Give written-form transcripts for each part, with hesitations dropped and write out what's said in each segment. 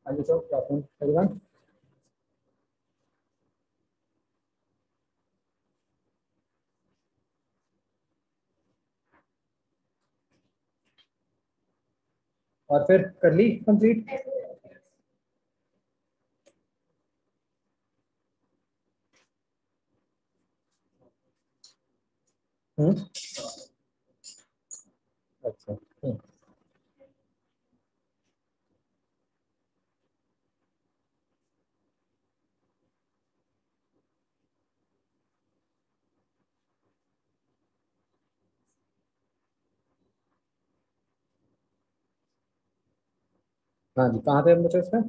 हाँ जी, good afternoon, everyone. और फिर कर ली कंप्लीट? हम्म। अच्छा। हाँ जी, कहाँ पे हम बचे उसमें?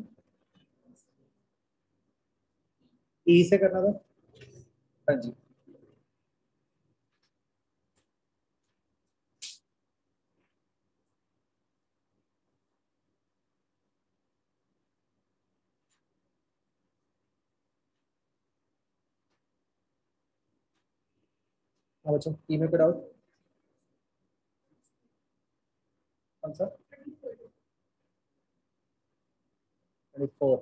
ई से करना था। हाँ जी। हाँ बच्चों, ई में कोई डाउट? कौन सा? 24.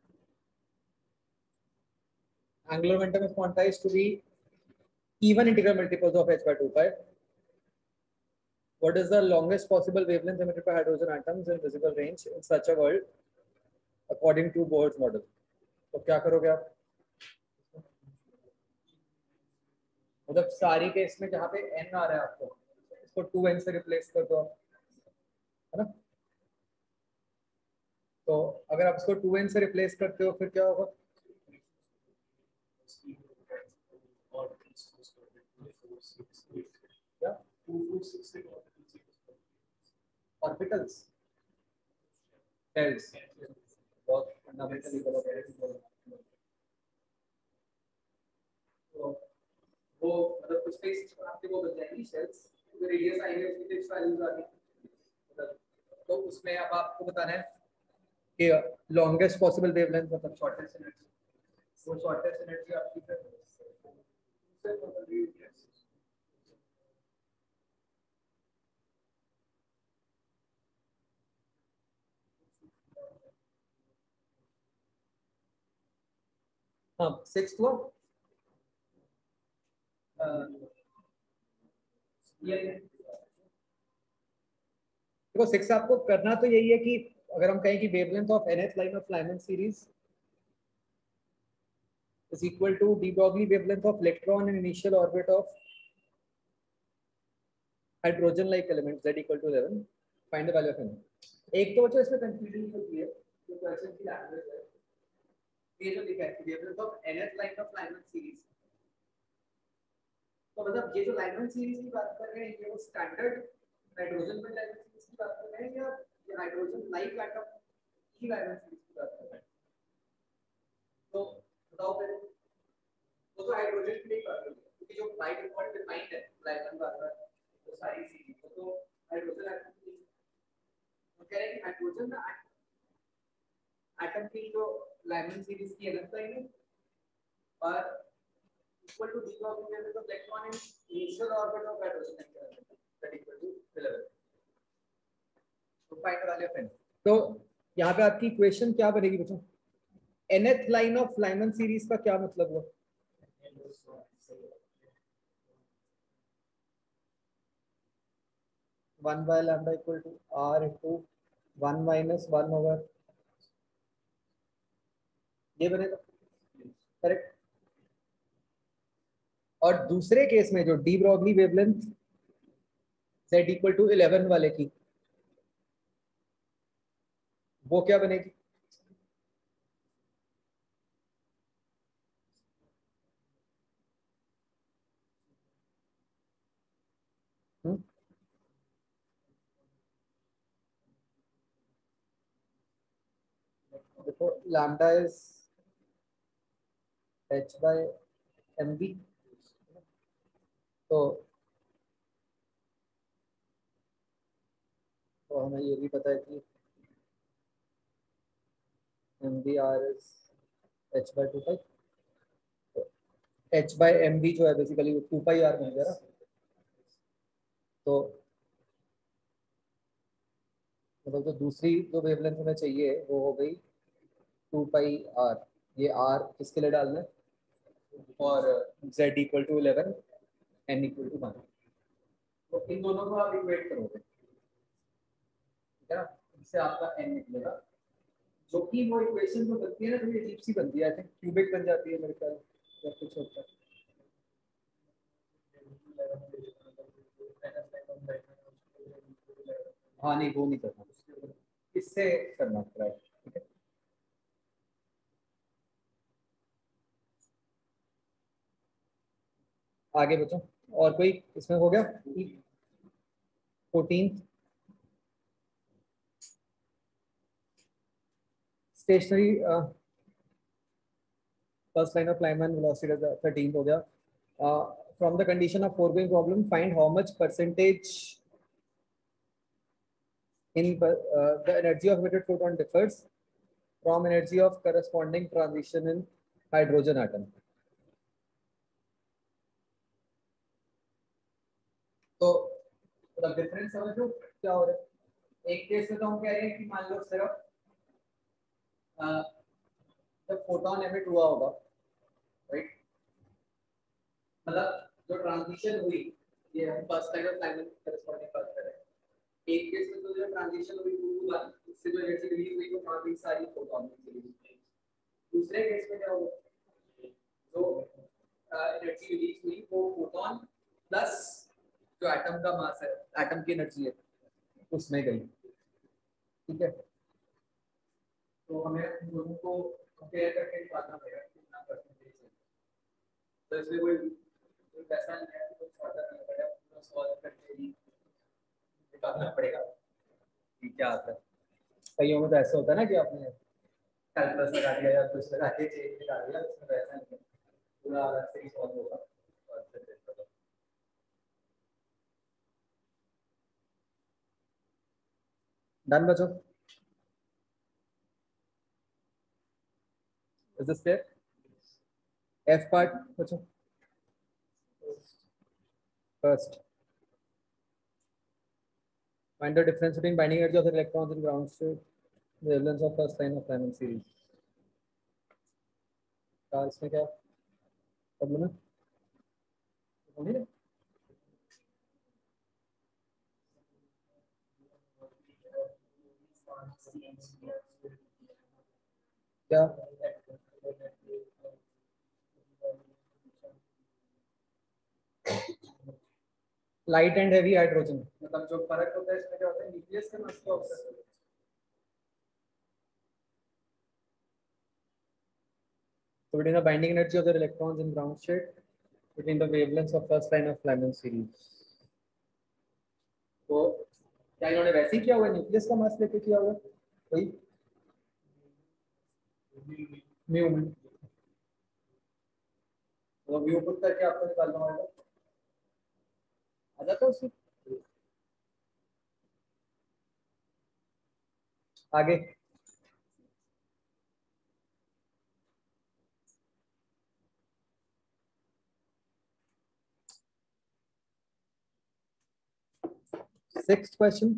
Angular momentum is quantized to be even integral multiples of h by 2 pi. What is the longest possible wavelength emitted by hydrogen atoms in visible range in such a world according to Bohr's model? तो क्या करोगे आप? मतलब सारी case में जहाँ पे n आ रहा है आपको, इसको 2n से रिप्लेस कर दो आप, है ना? तो अगर आप इसको 2n से रिप्लेस करते हो फिर क्या होगा? क्या? ऑर्बिटल्स, शेल्स, बहुत फंडामेंटली गलत है। तो वो मतलब कुछ स्पेस आपके वो बन जाएंगी शेल्स, तो रेडियस आएंगे, उसकी फिक्स वैल्यूज आ गई। मतलब तो उसमें अब आपको बताना है कि लॉन्गेस्ट पॉसिबल वेवलेंथ मतलब शॉर्टेस्ट एनर्जी, वो शॉर्टेस्ट एनर्जी आपकी फिर हाँ सिक्स वो ये देखो, सिक्स आपको करना तो यही है कि अगर हम कहें कि wavelength of nth line of Lyman series is equal to de Broglie wavelength of electron in initial orbit of hydrogen like element z equal to 11, find the value of n. एक तो बच्चों इसमें कंफ्यूजन होती है, जो question की language है, ये जो लिखा है wavelength of nth line of Lyman series, तो मतलब ये जो लाइमन सीरीज की बात कर रहे हैं ये वो स्टैंडर्ड हाइड्रोजन में लाइमन सीरीज की बात कर रहे हैं या ये हाइड्रोजन लाइक एटम की लाइमन सीरीज की बात कर रहे हैं? तो बताओ फिर, वो तो हाइड्रोजन की नहीं बात कर रहे हैं क्योंकि जो बाय डिफॉल्ट डिफाइंड है लाइमन बात कर रहा है वो सारी सीरीज तो हाइड्रोजन एटम की, तो कह रहे हैं कि हाइड्रोजन ना एटम की जो लाइमन सीरीज की अलग लाइन है और equal to d of the electron in initial orbit of hydrogen atom that equal to 11. तो find the value of n। तो यहाँ पे आपकी इक्वेशन क्या बनेगी बच्चों? nth लाइन ऑफ लाइमन सीरीज का क्या मतलब हुआ? One by lambda equal to r into one minus one over, ये बनेगा, करेक्ट? और दूसरे केस में जो de Broglie wavelength z equal to 11 वाले की, वो क्या बनेगी? देखो lambda is h by mv, तो हमें ये भी पता है कि mv r is h by 2 pi, तो h बाय mv जो है बेसिकली 2 पाई r बन गया ना। तो मतलब जो दूसरी जो वेवलेंथ हमें चाहिए वो हो गई 2 पाई r, ये r किसके लिए डालना है? और z equal to 11, n equal to 1। तो इन दोनों को आप इक्वेट करोगे, ठीक है ना, इससे आपका n निकलेगा, जो कि वो इक्वेशन जो बनती है ना, थोड़ी अजीब सी बनती है, आई थिंक क्यूबिक बन जाती है मेरे ख्याल, या कुछ होता है। हाँ नहीं, वो नहीं करना, इससे करना पड़ता है, ठीक है। आगे बचो, और कोई इसमें हो गया? 14 stationary, first line of Lyman velocity 13 हो गया। From the condition of foregoing problem, find how much percentage in the energy of emitted photon differs from energy of corresponding transition in hydrogen atom। तो मतलब difference समझो क्या हो रहा है। एक केस में तो हम कह रहे हैं कि मान लो सिर्फ जब फोटोन एमिट हुआ होगा, राइट, मतलब जो ट्रांजिशन हुई, ये हम first time of Lyman corresponding बात कर रहे हैं। एक केस में तो जो ट्रांजिशन हुई 2 to 1, इससे जो एनर्जी रिलीज हुई वो काफी सारी फोटोन की रिलीज हुई। दूसरे केस में क्या हुआ, जो एनर्जी रिलीज हुई वो फोटोन प्लस जो एटम का मास है, एटम की एनर्जी है, उसमें गई, ठीक है। तो हमें उन दोनों को कंपेयर करके निकालना पड़ेगा कितना परसेंटेज है। तो इसमें कोई पैसा नहीं है, तो छोटा नहीं पड़ेगा, पूरा सॉल्व करके ही निकालना पड़ेगा कि क्या आता है। कईयों में तो ऐसा होता है ना कि आपने कैलकुलस लगा दिया या कुछ लगा के चेंज निकाल दिया, उसमें पैसा नहीं है, पूरा अलग से ही सॉल्व होगा। डन बच्चों, is this clear? F part बच्चों, first find the difference between binding energy of the electrons in ground state, the wavelengths of first line of Lyman series। क्या इसमें क्या प्रॉब्लम है? क्या लाइट एंड हेवी हाइड्रोजन, मतलब जो फर्क होता है इसमें क्या होता है, न्यूक्लियस का मास क्या होता है। So between the binding energy of the electrons in ground state, between the wavelengths of first line of Lyman series। तो क्या इन्होंने वैसे ही किया हुआ, न्यूक्लियस का मास लेके किया हुआ कोई म्यू में, वो म्यू पुट करके आपको निकालना होगा, आ जाता है उससे। आगे sixth question,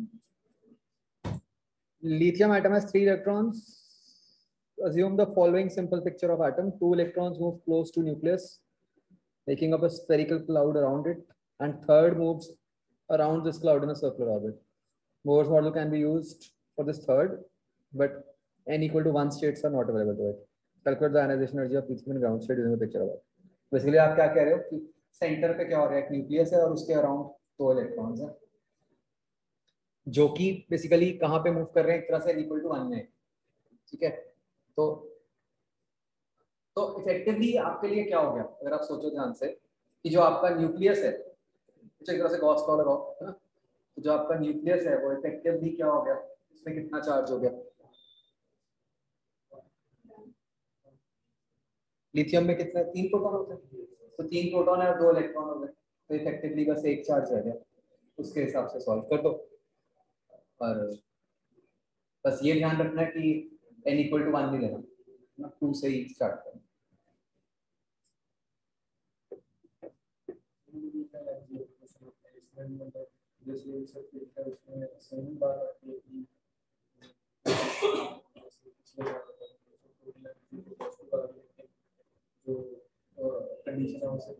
lithium atom has 3 electrons, assume the following simple picture of atom: 2 electrons move close to nucleus making up a spherical cloud around it, and third moves around this cloud in a circular orbit। Moore's model can be used for this third, but n equal to 1 states are not available to it। Calculate the ionization energy of lithium in ground state using the picture above। Basically आप क्या कह रहे हो कि centre पे क्या हो रहा है, एक न्यूक्लियस है और उसके अराउंड 2 इलेक्ट्रॉन्स हैं, जो कि बेसिकली कहाँ पे मूव कर रहे हैं, एक तरह से इक्वल टू 1 में, ठीक है। तो इफेक्टिवली आपके लिए क्या हो गया, अगर आप सोचो ध्यान से, कि जो आपका न्यूक्लियस है, एक तरह से गॉस लॉ लगाओ, है ना, तो जो आपका न्यूक्लियस है वो इफेक्टिवली क्या हो गया, इसमें कितना चार्ज हो गया, लिथियम में कितने 3 प्रोटॉन होते हैं, तो 3 प्रोटॉन है और 2 इलेक्ट्रॉन हो गए, तो इफेक्टिवली बस एक चार्ज रह गया, उसके हिसाब से सॉल्व कर दो। और बस ये ध्यान रखना है कि n इक्वल टू 1 नहीं लेना, 2 से ही स्टार्ट करना। कंडीशन है उससे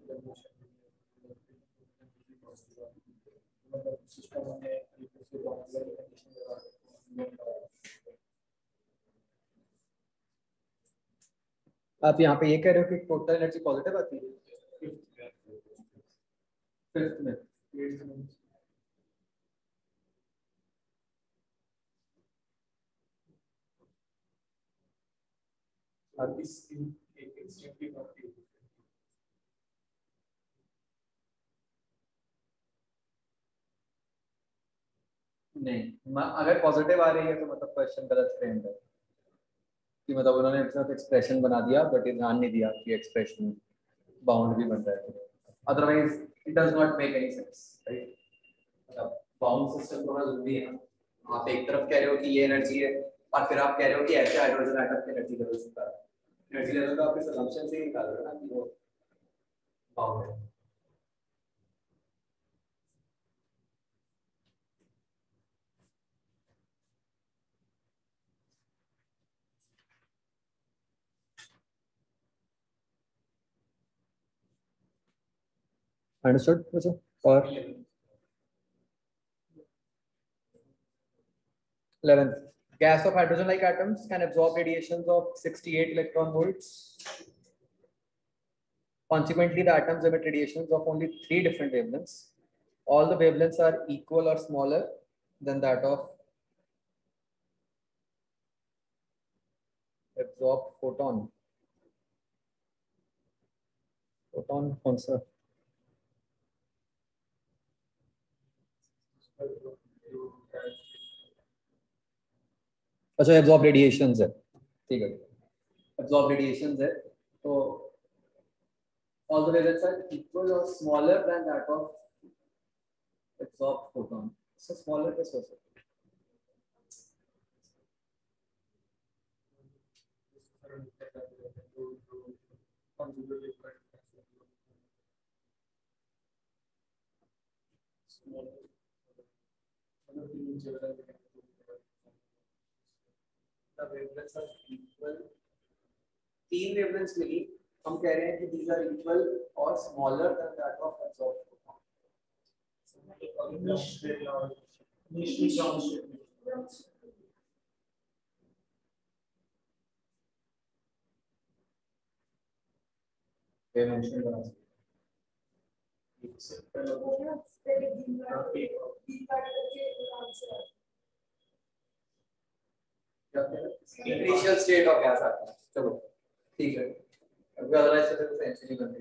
मतलब सिस्टम में उसके बाउंड्री कंडीशन लगा। आप यहाँ पे ये कह रहे हो कि टोटल एनर्जी पॉजिटिव आती है फिफ्थ में। नहीं, अगर पॉजिटिव आ रही है तो मतलब क्वेश्चन गलत फ्रेम्ड है कि मतलब उन्होंने सिर्फ एक्सप्रेशन बना दिया बट ये ध्यान नहीं दिया कि एक्सप्रेशन बाउंड भी बन रहा है, otherwise it does not make any sense, right. मतलब बाउंड सिस्टम थोड़ा जरूरी है। आप एक तरफ कह रहे हो कि ये एनर्जी है और फिर आप कह रहे हो कि ऐसे हाइड्रोजन एटम की एनर्जी लेवल से निकाल, एनर्जी लेवल तो आप इस असम्पशन से ही निकाल रहे हो ना कि वो बाउंड है। Understood? Or 11th, gas of hydrogen-like atoms can absorb radiations of 68 electron volts. Consequently, the atoms emit radiations of only 3 different wavelengths. All the wavelengths are equal or smaller than that of absorbed photon. Photon कौन सा? अच्छा, absorb radiations है, ठीक है, absorb radiations है, तो all the wavelengths are equal or smaller than that of absorbed photon. So smaller कैसे हो सकता है? तीन वेवलेंथ्स मिली, हम कह रहे हैं कि these are equal or smaller than that of absorbed photon. Mention बना सकते इनिशियल स्टेट ऑफ गैस आता है, चलो ठीक है, अभी अदरवाइज तो सेंस नहीं बन रही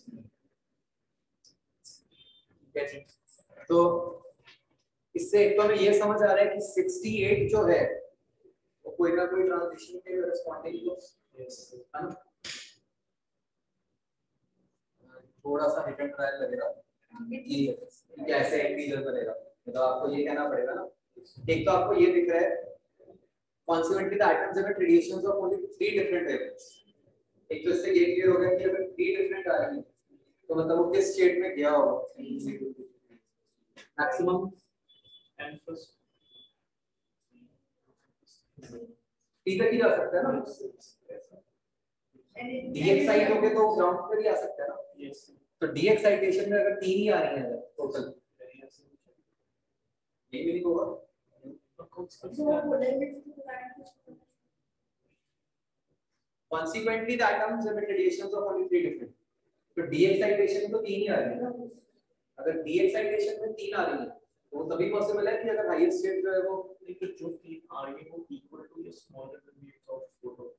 है। तो इससे एक तो हमें ये समझ आ रहा है कि 68 जो है वो कोई ना कोई ट्रांजिशन के कॉरेस्पॉन्डिंग है ना, थोड़ा सा हिट एंड ट्रायल लगेगा कि कैसे इंटीजर बनेगा, मतलब आपको ये कहना पड़ेगा ना, एक तो आपको ये दिख रहा है consequently the atoms emit radiations of only 3 different wavelengths। एक तो इससे ये क्लियर हो गया कि अगर 3 डिफरेंट आ रही है तो मतलब वो किस स्टेट में गया होगा, मैक्सिमम एंड फर्स्ट इधर ही जा सकता है ना, डी एक्साइट होके तो ग्राउंड पर ही आ सकता है ना। यस, तो डी एक्साइटेशन में अगर 3 ही आ रही है टोटल, ये भी नहीं होगा। Consequently, the atoms emit radiations of only 3 different। तो डी एक्साइटेशन में तो 3 ही आ रही है ना, अगर डी एक्साइटेशन में 3 आ रही है तो तभी पॉसिबल है कि अगर हाईएस्ट स्टेट जो है वो जो 3 आ रही है वो इक्वल टू या smaller than the of photo.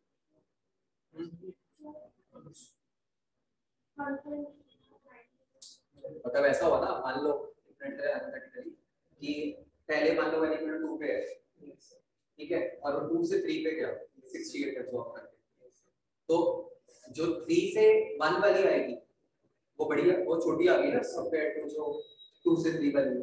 मतलब ऐसा हुआ ना, मान लो डिफरेंट है हाइपोथेटिकली कि पहले मान लो वैल्यू 2 पे है, ठीक है, और वो 2 से 3 पे गया 68 एब्सॉर्ब करके, तो जो 3 से 1 वाली आएगी वो बढ़िया, वो छोटी आ गई ना कंपेयर टू जो 2 से 3 वाली।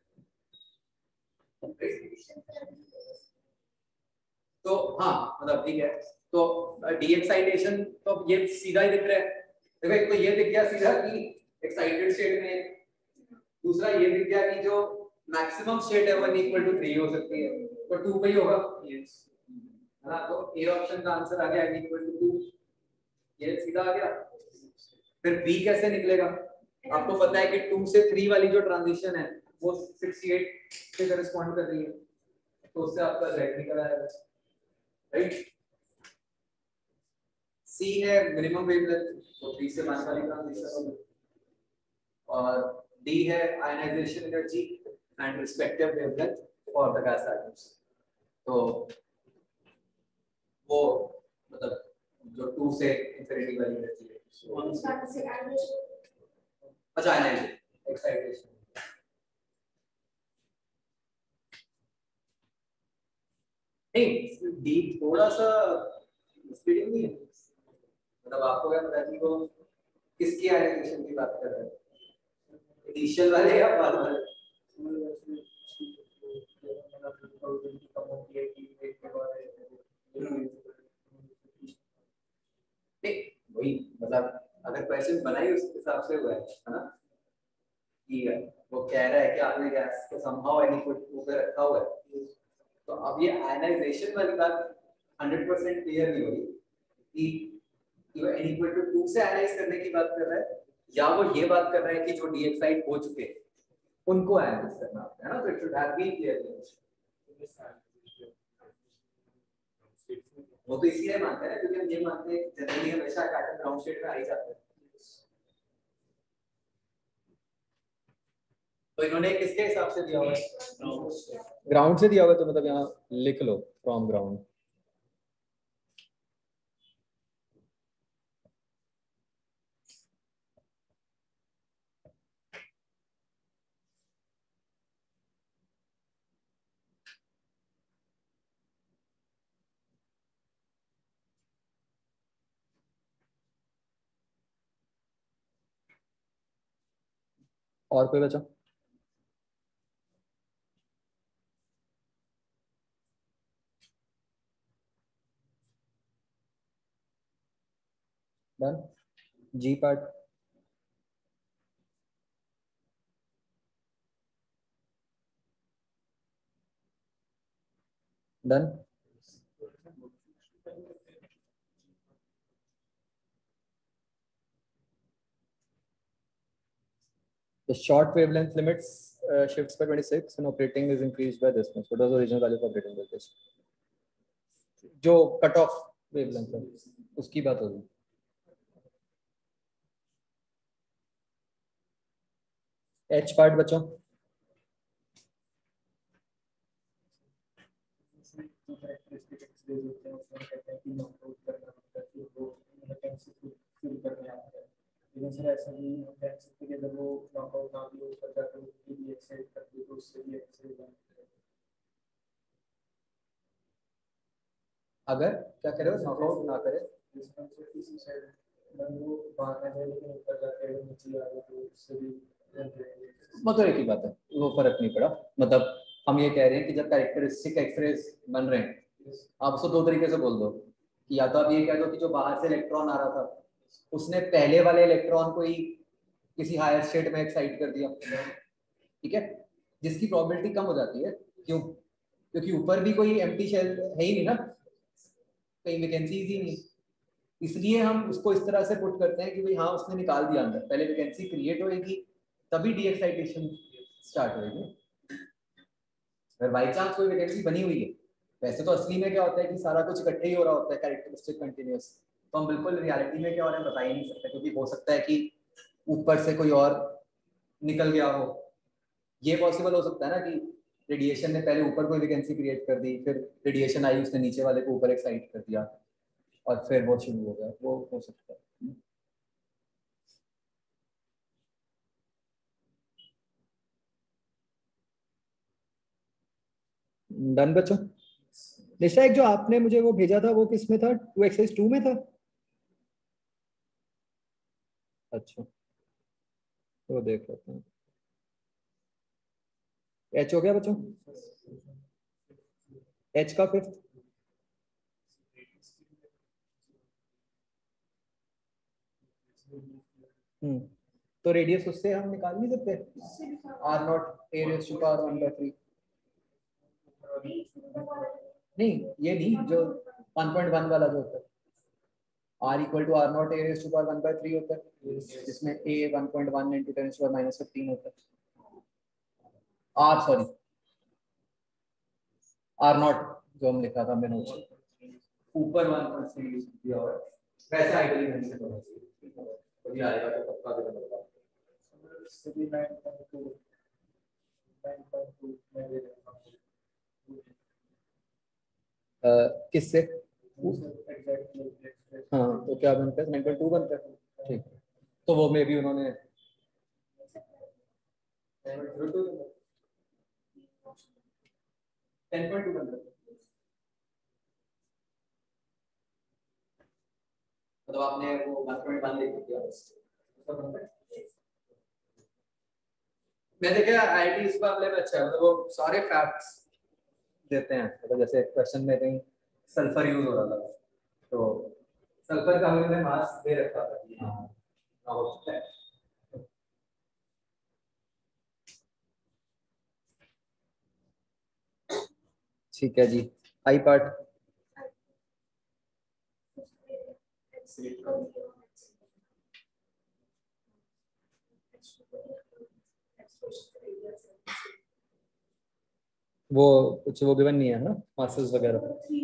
तो हाँ मतलब ठीक है, तो डी एक्साइटेशन तो ये सीधा ही दिख रहा है, देखो एक तो ये दिख गया सीधा कि एक्साइटेड स्टेट में, दूसरा ये दिख गया कि जो मैक्सिमम स्टेट है वो इक्वल टू 3 हो सकती है, तो 2 पे ही होगा, यस है ना, तो ए ऑप्शन का आंसर आ गया इक्वल टू 2, ये सीधा आ गया। फिर बी कैसे निकलेगा? आपको पता है कि 2 से 3 वाली जो ट्रांजिशन है वो 68 से करस्पॉन्ड कर रही है, तो उससे आपका Z निकल आएगा, राइट। सी है मिनिमम वेवलेंथ, तो 3 से 5 वाली ट्रांजिशन होगी, और डी है ionization energy and respective wavelength for the gas atoms. तो वो मतलब जो 2 से इंफिनिटी वाली एनर्जी है, अच्छा आयनाइजेशन एक्साइटेशन। नहीं, डी थोड़ा सा स्पीडिंग नहीं है, मतलब आपको क्या पता है कि वो किसकी आयनाइजेशन की बात कर रहे हैं, इनिशियल वाले या बाद वाले? नहीं वही, मतलब अगर क्वेश्चन बनाई उस हिसाब से हुआ है ना, कि वो कह रहा है कि आपने गैस को समहाउ एनीपुट ऊपर रखा हुआ है, तो अब ये आयनाइजेशन वाली बात 100% क्लियर नहीं होगी कि वो n equal to 2 से आयनाइज करने की बात कर रहा है, या वो ये बात कर रहा है कि जो डी एक्साइड हो चुके हैं उनको आयनाइज करना है ना, तो it should have been clear. वो तो इसलिए मानते हैं क्योंकि हम ये मानते हैं जनरली हमेशा एटम ग्राउंड स्टेट में आ ही जाता है। तो इन्होंने किसके हिसाब से दिया हुआ है? ग्राउंड से दिया हुआ, तो मतलब यहाँ लिख लो फ्रॉम ग्राउंड। और कोई बचा? Done. G part done. The short wavelength limits shifts by 26 and operating is increased by this much. What was the original value for operating voltage? जो कट ऑफ वेवलेंथ है उसकी बात होगी। एच पार्ट बच्चों, ऐसा नहीं है कि जब वो नॉकआउट ना भी ऊपर जाकर भी एक्साइड करती तो उससे भी एक्साइड अगर क्या करे नॉकआउट ना करे किसी साइड वो बाहर ना जाए लेकिन ऊपर जाकर नीचे आ जाए तो उससे भी मतलब एक ही बात है, वो फर्क नहीं पड़ा। मतलब हम ये कह रहे हैं कि जब कैरेक्टरिस्टिक एक्सरेज बन रहे हैं, आप उसको दो तरीके से बोल दो कि या तो आप ये कह दो कि जो बाहर से इलेक्ट्रॉन आ रहा था उसने पहले वाले इलेक्ट्रॉन को ही किसी हायर स्टेट में एक्साइट कर दिया, ठीक है, जिसकी प्रोबेबिलिटी कम हो जाती है। क्यों? क्योंकि ऊपर भी कोई एम्प्टी शेल है ही नहीं ना, कहीं वैकेंसीज ही नहीं, इसलिए हम उसको इस तरह से पुट करते हैं कि भाई हाँ उसने निकाल दिया अंदर, पहले वैकेंसी क्रिएट होएगी तभी डी एक्साइटेशन स्टार्ट होएगी। अगर बाई चांस कोई वैकेंसी बनी हुई है, वैसे तो असली में क्या होता है कि सारा कुछ इकट्ठे ही हो रहा होता है कैरेक्टरिस्टिक कंटिन्यूअस, तो हम बिल्कुल रियलिटी में क्या हो रहा है बता ही नहीं सकते, क्योंकि हो सकता है कि ऊपर से कोई और निकल गया हो। ये पॉसिबल हो सकता है ना कि रेडिएशन ने पहले ऊपर कोई वैकेंसी क्रिएट कर दी, फिर रेडिएशन आई उसने नीचे वाले को ऊपर एक्साइट कर दिया और फिर वो शुरू हो गया, वो हो सकता है। डन बच्चों। निशा एक जो आपने मुझे वो भेजा था वो किस में था? 2 एक्सरसाइज 2 में था? अच्छा तो देख लेते हैं। एच हो गया बच्चों? एच का फिफ्थ तो रेडियस उससे हम निकाल नहीं सकते, R naught A raise to power 1/3। नहीं ये नहीं, जो 1.1 वाला जो होता है R equal to R naught A raise to power 1/3 होता है, जिसमें a 1.1 इंटू 10⁻⁻15 होता है। R सॉरी आर नॉट जो हम लिखा था मैंने नोट्स ऊपर 1.3 दिया हुआ है, वैसे आइडियली मेंशन होना चाहिए, कभी आएगा तो पक्का भी बता। किससे? हाँ तो क्या बनता है? 9.2 बनता है, ठीक। तो वो में भी उन्होंने 10.2 बनता है, मतलब आपने वो 1.1 लिख दिया। मैं देखा आईआईटी इस मामले में अच्छा है, मतलब वो सारे फैक्ट्स देते हैं, मतलब जैसे क्वेश्चन में कहीं सल्फर यूज हो रहा था तो सल्फर का हमने मास दे रखा था। हाँ हो सकता है। ठीक है जी, आई पार्ट वो कुछ वो गिवन नहीं है ना मासेस वगैरह।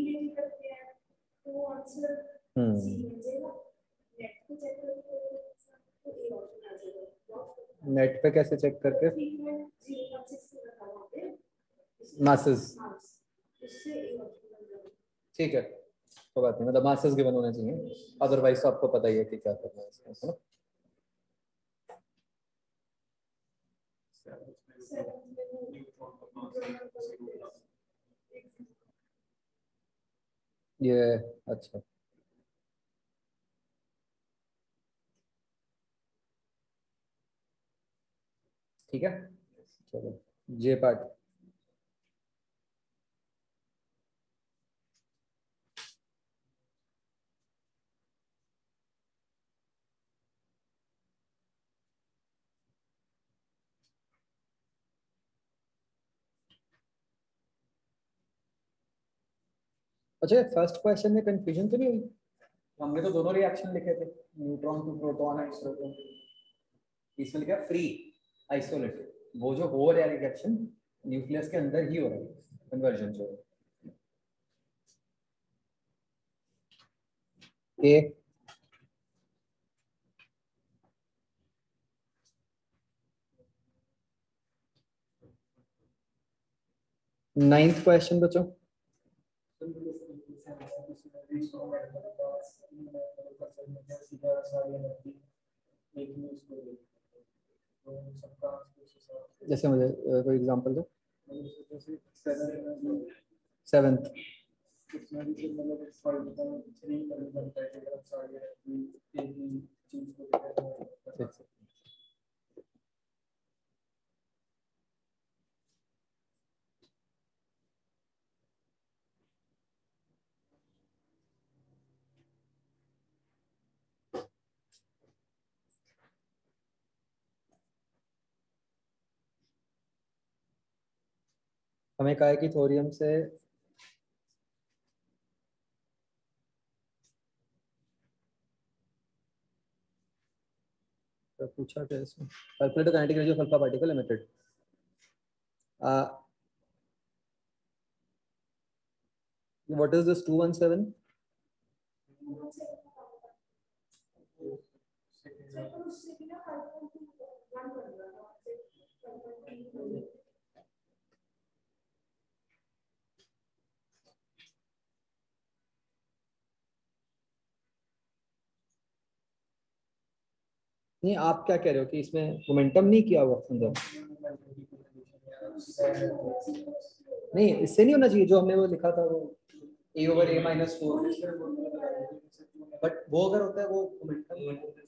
नेट पे कैसे चेक करके? मासेस, ठीक है तो बात नहीं, मतलब मासेस गिवन होने चाहिए, अदरवाइज तो आपको पता ही है कि क्या करना है इसमें, है ना? ये अच्छा ठीक है, चलो जे पार्ट। अच्छा फर्स्ट क्वेश्चन में कंफ्यूजन तो नहीं हुई? हमने तो दोनों रिएक्शन लिखे थे, neutron to proton and proton, इसमें लिखा फ्री आइसोलेटेड, वो जो हो रहा है रिएक्शन न्यूक्लियस के अंदर ही हो रहा है, कन्वर्जन जो है। ए 9th क्वेश्चन बच्चों। जैसे मुझे कोई एग्जांपल दो। 7th हमें कहा है कि थोरियम से तो पूछा क्या इसमें, calculate the kinetic energy of alpha particle emitted. What is this 217? नहीं आप क्या कह रहे हो कि इसमें मोमेंटम नहीं किया हुआ अंदर? नहीं इससे नहीं होना चाहिए, जो हमने वो लिखा था वो a/a-4, बट वो अगर होता है वो मोमेंटम।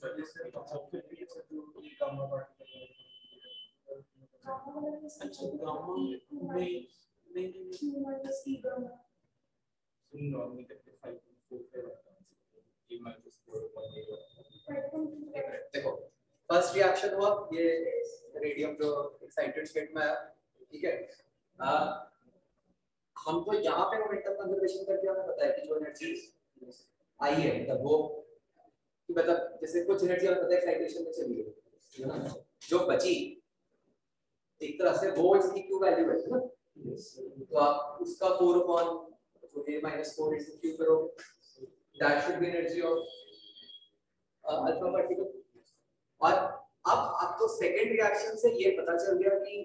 देखो फर्स्ट रिएक्शन हुआ, ये रेडियम जो एक्साइटेड स्टेट में आया, ठीक है। हमको यहाँ पे मोमेंटम कंजर्वेशन करके हमें पता है कि जो एनर्जी आई है मतलब वो कि मतलब जैसे कुछ एनर्जी हमें पता है एक्साइटेशन में चली गई है ना, जो बची एक तरह से वो इसकी क्यू वैल्यू है ना, तो आप उसका 4 अपॉन तो a minus 4 into q करोगे, that should be energy of alpha particle. और अब आपको सेकेंड रिएक्शन से ये पता चल गया कि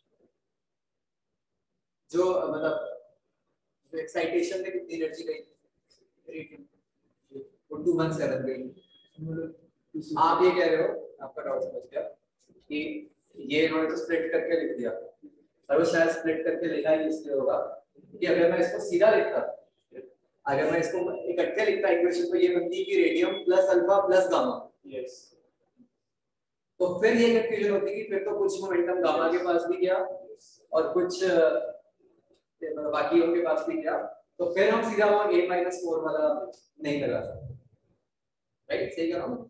जो मतलब जो एक्साइटेशन में कितनी एनर्जी गई, वो 217 गई। आप ये कह रहे हो, आपका डाउट समझ गया कि ये इन्होंने तो स्प्लिट करके लिख दिया, और वो शायद स्प्लिट करके लिखा ही इसलिए होगा कि अगर मैं इसको सीधा लिखता, अगर मैं इसको इकट्ठे लिखता इक्वेशन तो ये बनती कि radium plus alpha plus gamma. Yes, तो फिर ये कंफ्यूजन होती कि फिर तो कुछ मोमेंटम गामा के पास भी गया और कुछ बाकियों के पास भी गया, तो फिर हम सीधा वो a-4 वाला नहीं लगा सकते, राइट? सही कह रहा हूं?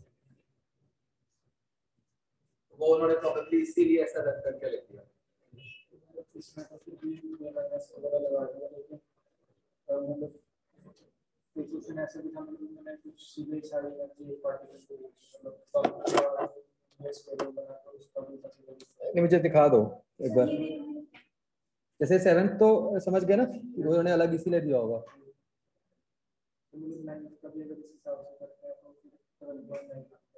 वो उन्होंने प्रोबेबली इसीलिए ऐसा रख करके लिख दिया। इसमें तो फिर भी ये माइनस वगैरह लगा दिया, लेकिन मतलब इक्वेशन ऐसे भी था, मतलब मैंने कुछ सीधे सारी एनर्जी पार्टिकल को मतलब यस को बना तो उसका भी मतलब नहीं, मुझे दिखा दो एक बार। जैसे 7th तो समझ गए ना, उन्होंने अलग इसीलिए दिया होगा। मतलब मैं कभी अगर इस हिसाब से करते हैं तो फिर सरल बन नहीं सकता।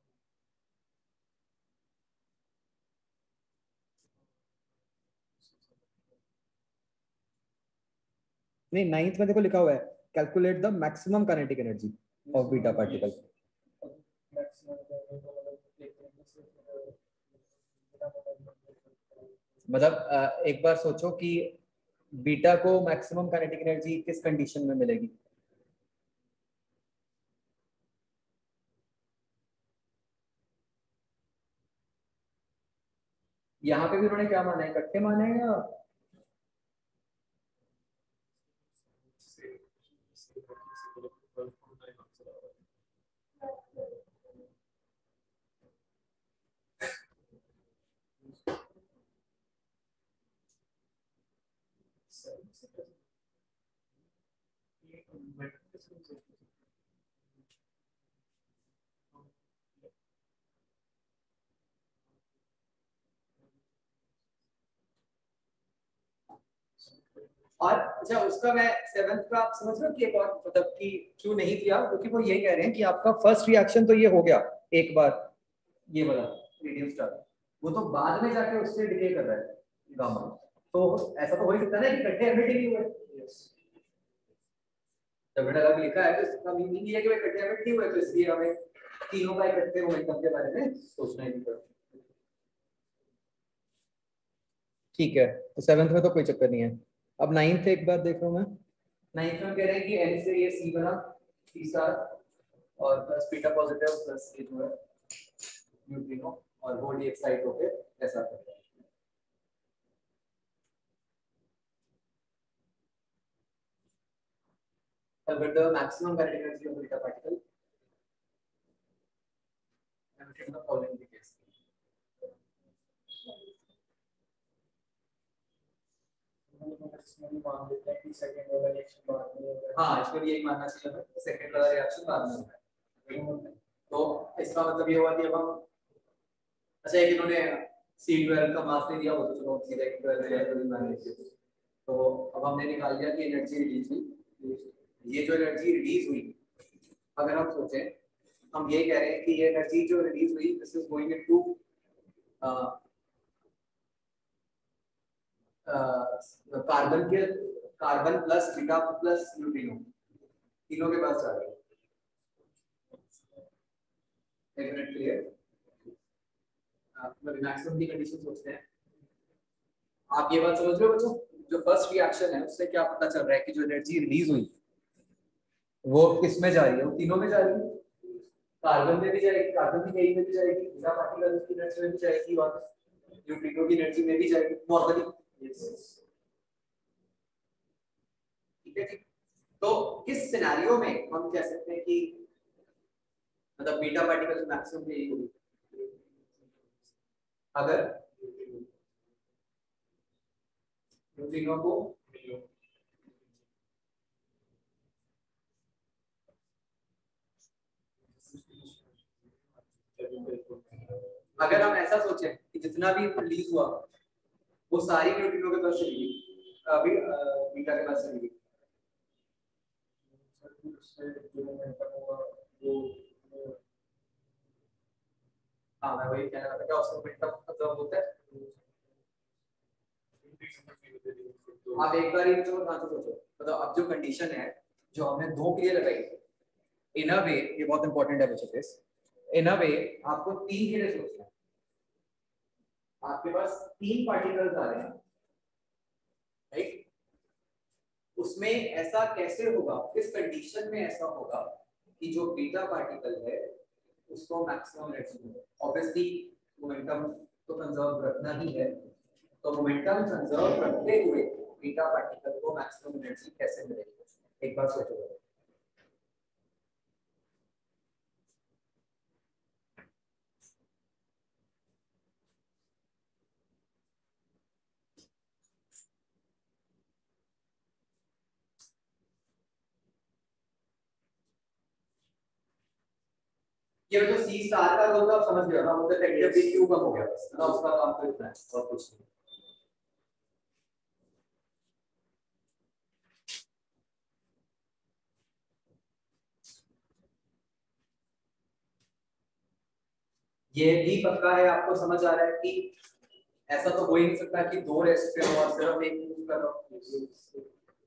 नहीं, 9th में देखो लिखा हुआ है calculate the maximum kinetic energy of beta particle. मतलब एक बार सोचो कि बीटा को मैक्सिमम काइनेटिक एनर्जी किस कंडीशन में मिलेगी? यहाँ पे भी उन्होंने क्या माना है, इकट्ठे माने हैं या और अच्छा उसका मैं 7th का आप समझ रहे हो कि एक और मतलब कि क्यों नहीं किया, क्योंकि वो ये कह रहे हैं कि आपका फर्स्ट रिएक्शन तो ये हो गया एक बार, ये वाला रेडियम स्टार, वो तो बाद में जाके उससे डिके कर रहा है गामा, तो ऐसा तो हो ही सकता है ना कि इकट्ठे एमिट ही नहीं हुए। जब मैंने अलग लिखा है तो इसका मीनिंग ये है कि वे इकट्ठे एमिट नहीं हुए, तो इसलिए हमें तीनों का इकट्ठे मोमेंटम के बारे में सोचना ही नहीं पड़ता। ठीक है, तो 7th में तो कोई चक्कर नहीं है। अब 9th एक बार देख रहा हूँ मैं। 9th में कह रहे हैं कि n से ये c बना, c स्टार और प्लस बीटा पॉजिटिव प्लस ये जो है न्यूट्रिनो और वो डी एक्साइट होके ऐसा करता है। Calculate the maximum kinetic energy of beta particle emitted in the following case. हाँ, इसमें भी यही मानना चाहिए हमें, सेकंड वाला रिएक्शन बाद में होगा। तो इसका मतलब ये हुआ कि अब हम अच्छा एक इन्होंने C12 का मास नहीं दिया, वो तो चलो सीधा C12 है तो मान लीजिए। तो अब हमने निकाल लिया कि एनर्जी रिलीज हुई, ये जो एनर्जी रिलीज हुई, अगर हम सोचें, हम ये कह रहे हैं कि ये एनर्जी जो रिलीज हुई this is going into carbon के carbon plus beta plus neutrino तीनों के पास जा रही है। एक मिनट क्लियर, मैक्सिमम की कंडीशन सोचते हैं। आप ये बात समझ रहे हो बच्चों, जो फर्स्ट रिएक्शन है उससे क्या पता चल रहा है कि जो एनर्जी रिलीज हुई वो किस में जा रही है, वो तीनों में जा रही है। कार्बन में भी जाएगी, कार्बन की कहीं में भी जाएगी, बीटा पार्टिकल की एनर्जी में भी जाएगी और न्यूट्रिनो की एनर्जी में भी जाएगी नॉर्मली। ठीक है जी। तो किस सिनेरियो में हम कह सकते हैं कि मतलब बीटा पार्टिकल मैक्सिमम में यही होगी, अगर न्यूट्रिनो को अगर हम ऐसा सोचें कि जितना भी रिलीज हुआ वो सारी न्यूट्रिनो के पास चली गई, अभी बीटा के पास चली गई। हाँ मैं वही कहना था, क्या उसका मोमेंटम मतलब होता है। आप एक बार ही जो सोचो, मतलब अब जो कंडीशन है जो हमने दो के लिए लगाई, इन अ वे ये बहुत इंपॉर्टेंट है बच्चों के, इन अ वे आपको तीन के लिए सोचना है। आपके पास तीन पार्टिकल्स आ रहे हैं, राइट? उसमें ऐसा कैसे होगा, किस कंडीशन में ऐसा होगा कि जो बीटा पार्टिकल है उसको मैक्सिमम एनर्जी मिले। ऑब्वियसली मोमेंटम तो कंजर्व रखना ही है, तो मोमेंटम कंजर्व रखते हुए बीटा पार्टिकल को मैक्सिमम एनर्जी कैसे मिलेगी, एक बार सोचो। ये जो सी स्टार का रोल था आप समझ गए ना, वो तो इफेक्टिवली क्यू कम हो गया बस ना, उसका काम तो इतना है और कुछ नहीं। ये भी पक्का है, आपको समझ आ रहा है कि ऐसा तो हो ही नहीं सकता कि दो रेस्ट पे हो और सिर्फ एक मूव कर रहा हूं।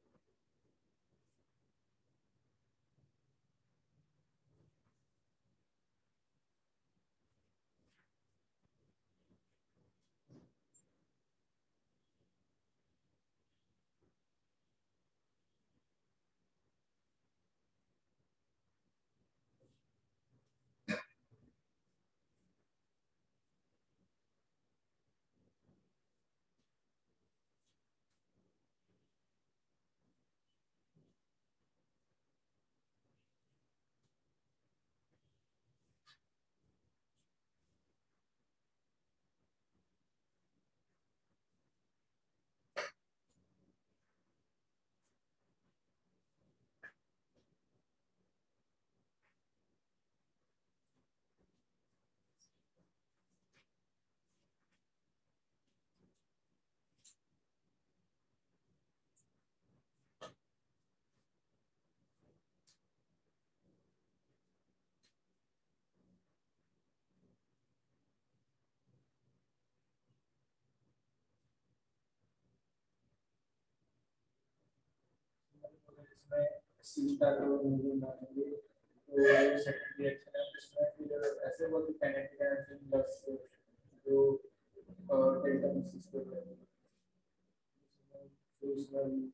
इसमें सी का जो मूवी मानेंगे तो सेकंड रिएक्शन है, इसमें फिर ऐसे बोलते काइनेटिक एनर्जी प्लस जो डेल्टा मिक्सिस को है तो उसमें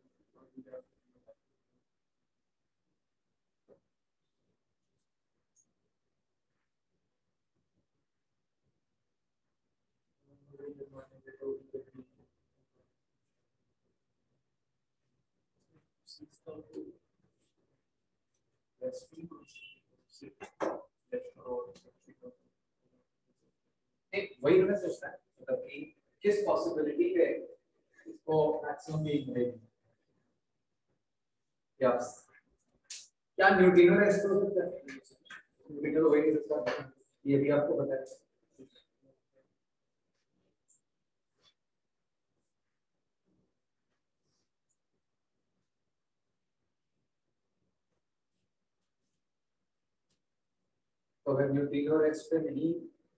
मानेंगे तो वही हमें सोचना है, मतलब कि किस पॉसिबिलिटी पे इसको मैक्सिमम मीन मिलेगी। क्या न्यूट्रिनो रेस्ट हो सकता है? न्यूट्रिनो हो ही नहीं सकता, ये भी आपको पता है। तो अगर न्यूट्रिनो रेस्ट पे नहीं,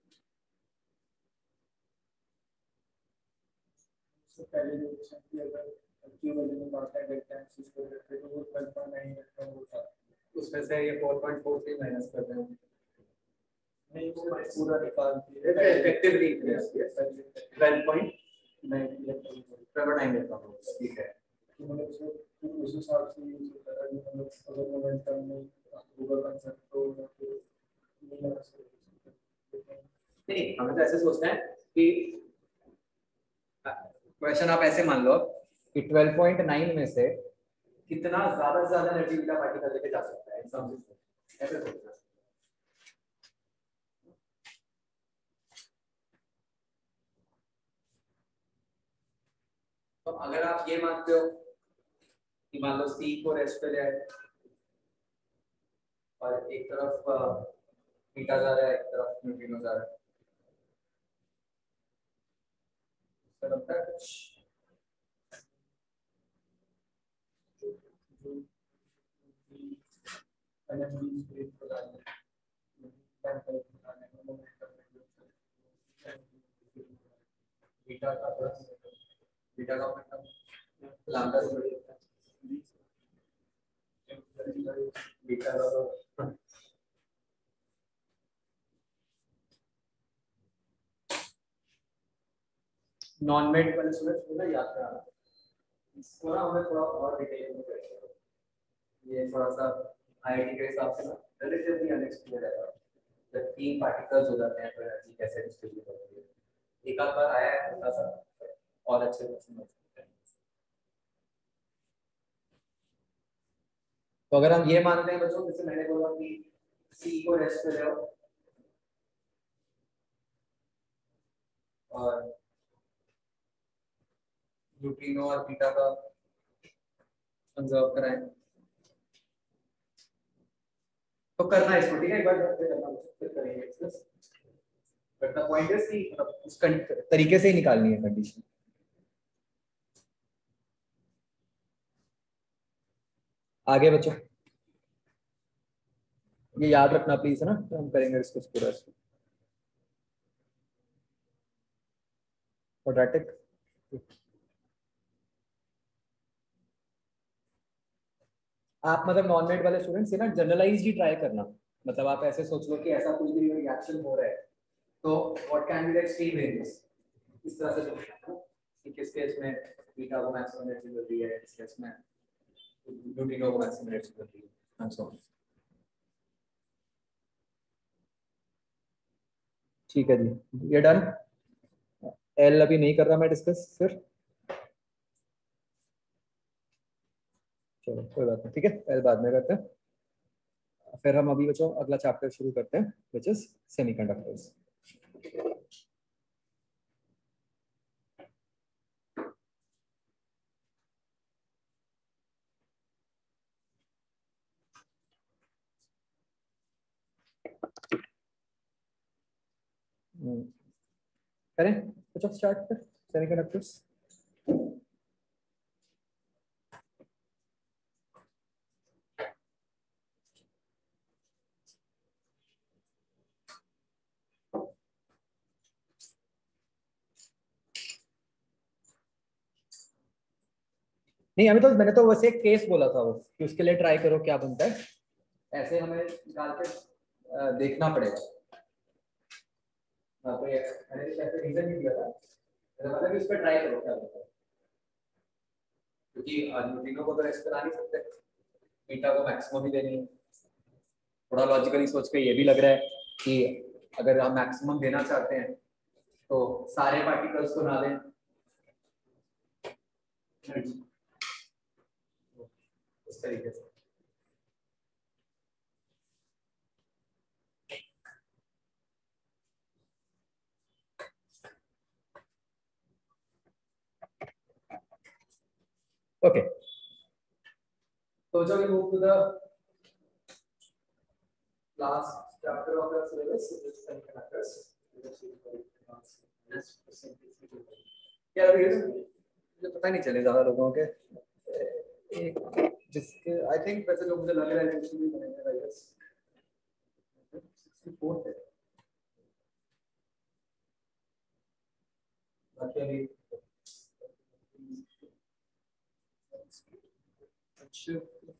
उससे पहले रिएक्शन की अगर क्यू वैल्यू में बात है डेल्टा मिक्सिस को रखते तो वो 12.9 रखता होता उसमें से ये 4.43 माइनस कर दें, नहीं वो पूरा निकाल दिए इफेक्टिवली यस यस 12.9 लेता हूं, ठीक है। तो मतलब उस हिसाब से यूज होता है, मतलब अगर मोमेंटम में होगा कंसेप्ट तो फिर नहीं लगा सकते। नहीं हमें तो ऐसे सोचना है कि क्वेश्चन आप ऐसे मान लो कि 12.9 में से कितना ज्यादा से ज्यादा एनर्जी बीटा पार्टिकल लेके जा सकता है, ऐसे सोचना। तो अगर आप ये मानते हो कि मान लो सी को रेस्ट पे ले आए और एक तरफ बीटा जा रहा है, एक तरफ न्यूट्रिनो जा रहा है। लगता है कुछ बीटा का बीटा का मतलब लैम्डा से बड़ी होता है, बीटा का नॉन मेड वाले स्टूडेंट्स को ना याद कराना, इसको ना हमें थोड़ा और डिटेल में करेंगे। ये थोड़ा सा आईआईटी के हिसाब से ना रिलेटिवली अनएक्सप्लोर्ड है। जब तीन पार्टिकल्स हो जाते हैं तो एनर्जी कैसे डिस्ट्रीब्यूट होती है, एक आध बार आया है थोड़ा सा और अच्छे से समझ सकते हैं। तो अगर हम ये मानते हैं बच्चों, जैसे मैंने बोला कि सी को रेस्ट पे रहो और न्यूट्रिनो और बीटा का कंजर्व कराएं, तो करना है इसको, ठीक है, एक बार करना फिर करेंगे। बट द पॉइंट इज कि उस तरीके से ही निकालनी है कंडीशन। आगे बच्चों ये याद रखना प्लीज, है ना, तो हम करेंगे इसको पूरा क्वाड्रेटिक। आप मतलब नॉन मेड वाले स्टूडेंट्स से ना जनरलाइज ही ट्राई करना, मतलब आप ऐसे सोच लो कि ऐसा कुछ भी रिएक्शन हो रहा है तो what can be the extreme ranges, इस तरह से सोचना है कि किस केस में बीटा को मैक्सिमम एनर्जी मिल रही है, किस केस में न्यूट्रिनो को मैक्सिमम एनर्जी मिल रही है, एंड सो ऑन। ठीक है जी, ये डन। एल अभी नहीं कर रहा मैं डिस्कस, फिर चलो कोई बात नहीं, ठीक है, एल बाद में करते हैं। फिर हम अभी बच्चों अगला चैप्टर शुरू करते हैं व्हिच इज सेमीकंडक्टर्स। करें बच्चों स्टार्ट फिर सेमीकंडक्टर्स। नहीं अभी तो मैंने तो वैसे एक केस बोला था वो कि उसके लिए ट्राई करो क्या बनता है, ऐसे हमें डाल के देखना पड़ेगा। हाँ तो मैंने ऐसे रीजन नहीं दिया था, मतलब कि उस पर ट्राई करो क्या बनता है, क्योंकि न्यूट्रिनो को तो रेस्ट करा नहीं सकते, बीटा को मैक्सिमम ही देनी है। थोड़ा लॉजिकली सोच के ये भी लग रहा है कि अगर हम मैक्सिमम देना चाहते हैं तो सारे पार्टिकल्स को ना दें, इस तरीके से। ओके तो जब move to the last chapter of the syllabus, semiconductors. क्या अभी मुझे पता नहीं चले ज्यादा लोगों के एक जिसके आई थिंक वैसे जो मुझे लग रहा है कि बनेगा आई गेस 64 है, बाकी अभी अच्छा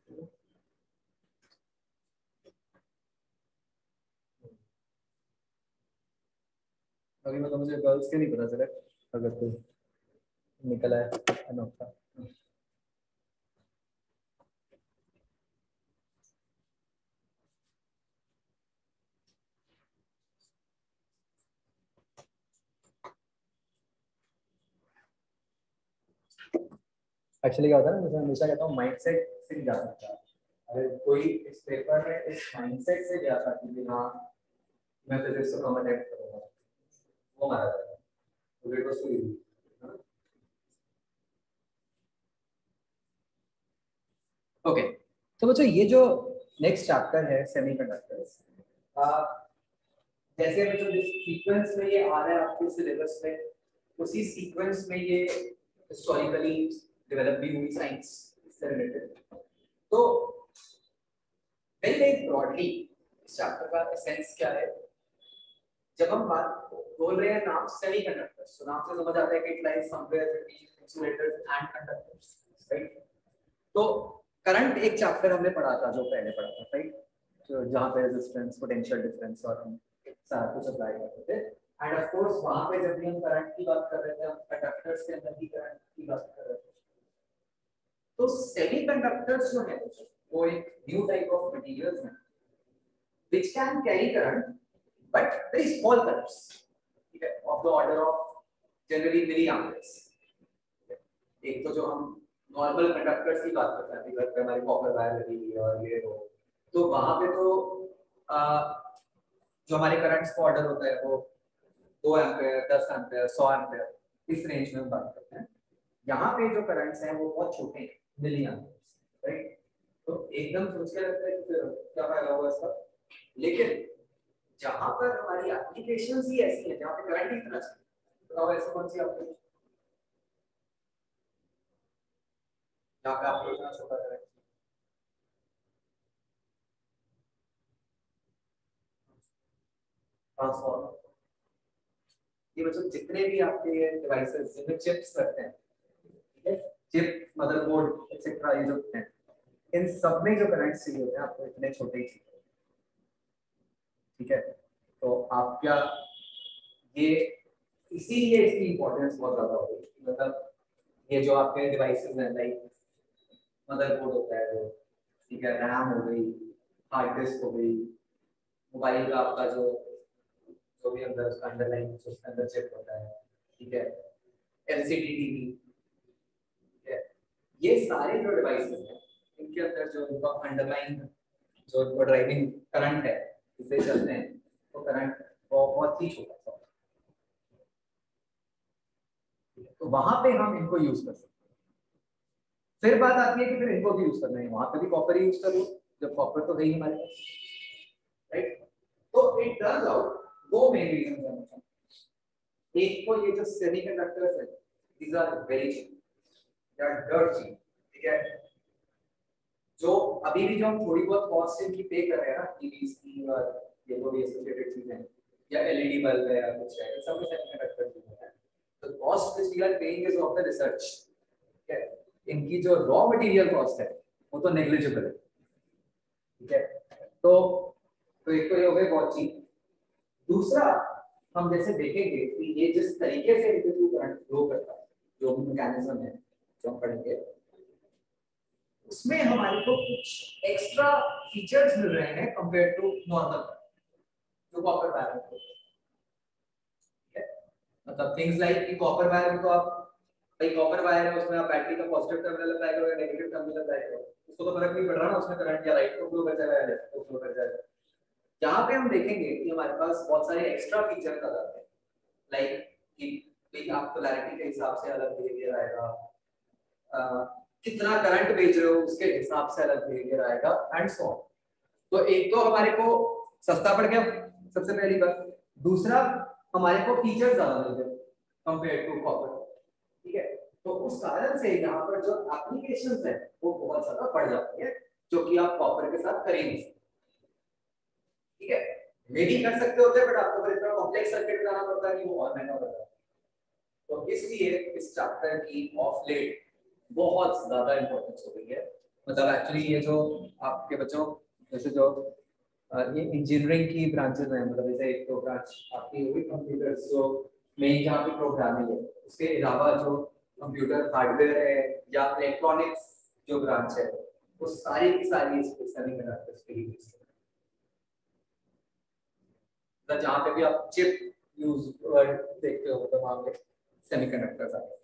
अभी मतलब मुझे गर्ल्स के नहीं पता चला, अगर कोई निकला है अनोखा। एक्चुअली क्या होता है ना, जैसे हमेशा कहता हूँ माइंडसेट से जा सकता है। अगर कोई इस पेपर में इस माइंडसेट से गया था कि हाँ मैं फिजिक्स को कम अटेम्प्ट करूंगा, वो मारा जाएगा, तो wait was too easy. Okay तो बच्चों ये जो नेक्स्ट चैप्टर है सेमीकंडक्टर्स, जैसे जो सीक्वेंस में ये आ रहा है आपके सिलेबस में, उसी सीक्वेंस में ये हिस्टोरिकली डेवलप भी हुई साइंस से रिलेटेड। तो वेरी वेरी ब्रॉडली इस चैप्टर का एसेंस क्या है? जब हम बात बोल रहे हैं नाम सेमीकंडक्टर्स, तो नाम से समझ आता है कि it lies somewhere between insulators and conductors, right? तो करंट एक चैप्टर हमने पढ़ा था, जो पहले पढ़ा था, राइट? तो जहां पे रेजिस्टेंस, पोटेंशियल डिफरेंस और हम सारा कुछ अप्लाई करते थे। एंड ऑफ कोर्स वहां पे जब भी हम करंट की बात कर रहे थे, हम कंडक्टर्स के अंदर भी करंट की बात कर रहे थे। तो सेमीकंडक्टर्स जो है वो एक न्यू टाइप ऑफ मटेरियल्स हैं which can carry current but very small currents, ठीक है, of the order of generally milliamperes। एक तो जो हम नॉर्मल कंडक्टर्स की बात करते हैं, घर पे हमारी कॉपर वायर लगी हुई है और ये हो, तो वहां पे तो जो हमारे करंट्स का ऑर्डर होता है वो 2 एम्पीयर, 10 एम्पीयर, 100 एम्पीयर, इस रेंज में हम बात करते हैं। यहाँ पे जो करंट्स हैं वो बहुत छोटे हैं, मिली एम्पीयर्स, राइट? तो एकदम सोच के लगता है कि फिर क्या फायदा होगा इसका, लेकिन जहां पर हमारी एप्लीकेशंस ही ऐसी हैं जहां पे करंट ही इतना चाहिए, बताओ ऐसी कौन सी एप्लीकेशन जहां पे आपको इतना छोटा करंट? ट्रांसफार्मर। ये बच्चों जितने भी आपके डिवाइसेस जिनमें चिप्स लगते हैं, ठीक है, चिप, मदरबोर्ड एक्सेट्रा, ये जो हैं, इन सब में जो करंट चाहिए होते हैं आपको इतने छोटे ही चाहिए, ठीक है? तो आप क्या, ये इसीलिए इसकी इंपॉर्टेंस बहुत ज्यादा हो गई। मतलब ये जो आपके डिवाइसेस हैं, लाइक मदरबोर्ड होता है जो, ठीक है, रैम हो गई, हार्ड डिस्क हो गई, मोबाइल का आपका जो जो भी अंदर उसका अंडरलाइन जो उसके अंदर चिप होता है, ठीक है, एलसीडी टीवी, ठीक है, ये सारे जो डिवाइसेस हैं इनके अंदर जो उनका अंडरलाइन जो ड्राइविंग करंट है जिससे चलते हैं, तो करंट बहुत ही छोटा सा, तो वहां पे हम इनको यूज कर सकते हैं। फिर बात आती है कि फिर इनको भी यूज करना है, वहां पे भी कॉपर यूज करो, जब कॉपर तो है ही हमारे पास, राइट? तो इट टर्न्स आउट दो मेन रीजन है। एक तो ये जो सेमीकंडक्टर्स है, these are very cheap, they are dirt cheap, ठीक है? जो अभी भी जो हम थोड़ी बहुत कॉस्ट इनकी पे कर रहे हैं ना, टीवीज की और ये जो भी एसोसिएटेड चीजें हैं, या एलईडी बल्ब है या कुछ है, सब में सेमीकंडक्टर यूज है। तो cost which we are paying is of the research, ठीक है? इनकी जो रॉ मटेरियल कॉस्ट है वो तो नेग्लिजिबल है, ठीक है? तो एक तो ये हो गए बहुत चीप। दूसरा, हम जैसे देखेंगे कि ये जिस तरीके से इनके थ्रू करंट फ्लो करता है, जो भी मैकेनिज्म है जो हम पढ़ेंगे, उसमें हमारे को कुछ एक्स्ट्रा फीचर्स मिल रहे हैं कंपेयर टू नॉर्मल जो कॉपर वायर है, ठीक है? मतलब थिंग्स लाइक कि कॉपर वायर में तो आप, भाई कॉपर वायर है उसमें आप बैटरी का पॉजिटिव टर्मिनल अप्लाई करो या नेगेटिव टर्मिनल अप्लाई करो, उसको तो फर्क नहीं पड़ रहा ना, उसमें करंट या राइट को फ्लो कर जाएगा या लेफ्ट को फ्लो कर जाएगा। यहाँ पे हम देखेंगे कि हमारे पास बहुत सारे एक्स्ट्रा फीचर्स आ जाते हैं, लाइक कि आप पोलैरिटी के हिसाब से अलग बिहेवियर आएगा, कितना करंट भेज रहे हो उसके हिसाब से अलग बिहेवियर आएगा, एंड सो ऑन। तो एक तो हमारे को सस्ता पड़ गया सबसे पहली बात, दूसरा हमारे को फीचर्स ज्यादा मिल गए कंपेयर टू कॉपर, ठीक है? तो उस कारण से यहाँ पर जो एप्लीकेशंस है वो बहुत ज्यादा बढ़ जाती है, जो कि आप कॉपर के साथ कर ही नहीं सकते, ठीक है? मे भी कर सकते होते हैं, बट आपको फिर इतना कॉम्प्लेक्स सर्किट बनाना पड़ता है कि वो और महंगा पड़ता है। तो इसलिए इस चैप्टर की ऑफ लेट बहुत ज्यादा इंपॉर्टेंस हो गई है। मतलब एक्चुअली ये जो आपके बच्चों जैसे जो ये इंजीनियरिंग की ब्रांचेस हैं, मतलब जैसे एक तो ब्रांच आपकी होगी कंप्यूटर्स, जो मेन जहाँ पे प्रोग्रामिंग है, उसके अलावा जो कंप्यूटर हार्डवेयर है या इलेक्ट्रॉनिक्स जो ब्रांच है, वो सारी की सारी सेमीकंडक्टर्स पे ही बेस्ड है। मतलब जहाँ पे भी आप चिप यूज वर्ड देखते हो, तो वहाँ पे सेमीकंडक्टर्स आते हैं।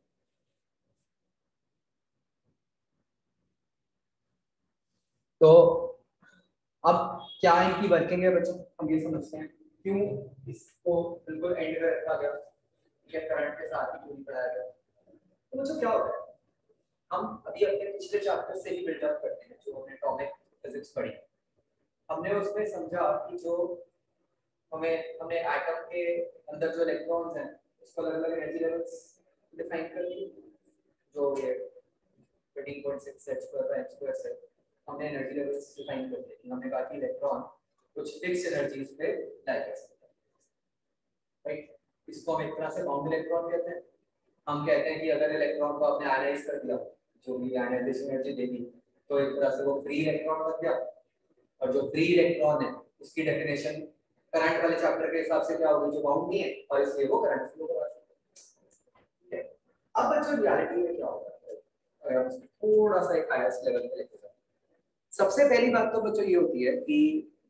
तो अब क्या इनकी वर्किंग है बच्चों, हम ये समझते हैं क्यों इसको बिल्कुल एंड में रखा गया, या करंट के साथ ही क्यों नहीं पढ़ाया गया। तो बच्चों क्या होता है, हम अभी अपने पिछले चैप्टर से ही बिल्डअप करते हैं, जो हमने एटॉमिक फिजिक्स पढ़ी, हमने उसमें समझा कि जो हमें हमने एटम के अंदर जो इलेक्ट्रॉन्स हैं उसको अलग अलग एनर्जी लेवल्स डिफाइन कर दिए, जो ये 13.6 h² से हमने एनर्जी लेवल्स डिफाइन कर दिए। हमने कहा कि इलेक्ट्रॉन कुछ फिक्स एनर्जीज पे लाई कर सकता है, राइट। इसको हम एक तरह से बाउंड इलेक्ट्रॉन कहते हैं। हम कहते हैं कि अगर इलेक्ट्रॉन को आपने आयनाइज कर दिया, जो भी आयनाइजेशन एनर्जी देगी, तो एक तरह से वो फ्री इलेक्ट्रॉन बन गया। और जो फ्री इलेक्ट्रॉन है उसकी डेफिनेशन करंट वाले चैप्टर के हिसाब से क्या होगी, जो बाउंड नहीं है और इसलिए वो करंट फ्लो करा सकता है। अब बच्चों रियलिटी में क्या होगा अगर हम थोड़ा सा एक हायर लेवल पे लेके जाए। सबसे पहली बात तो बच्चों ये होती है कि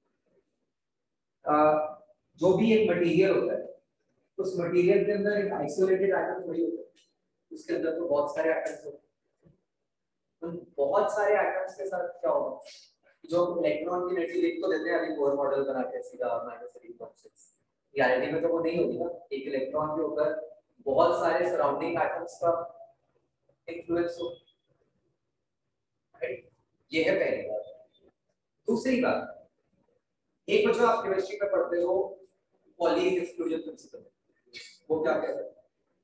जो भी एक मटेरियल होता है उस मटेरियल के अंदर एक आइसोलेटेड एटम थोड़ी होता है, उसके अंदर तो बहुत सारे एटम्स होते हैं। उन बहुत सारे एटम्स के साथ क्या होगा, जो इलेक्ट्रॉन की एनर्जी लिख तो देते हैं अभी बोर मॉडल बना के सीधा -3.6, रियलिटी में तो वो नहीं होगी ना। एक इलेक्ट्रॉन के ऊपर बहुत सारे सराउंडिंग एटम्स का इन्फ्लुएंस हो, राइट। ये है पहली बात। दूसरी बात, एक बच्चों आप केमिस्ट्री में पढ़ते हो पॉलीज एक्सक्लूजन प्रिंसिपल, वो क्या कहता है?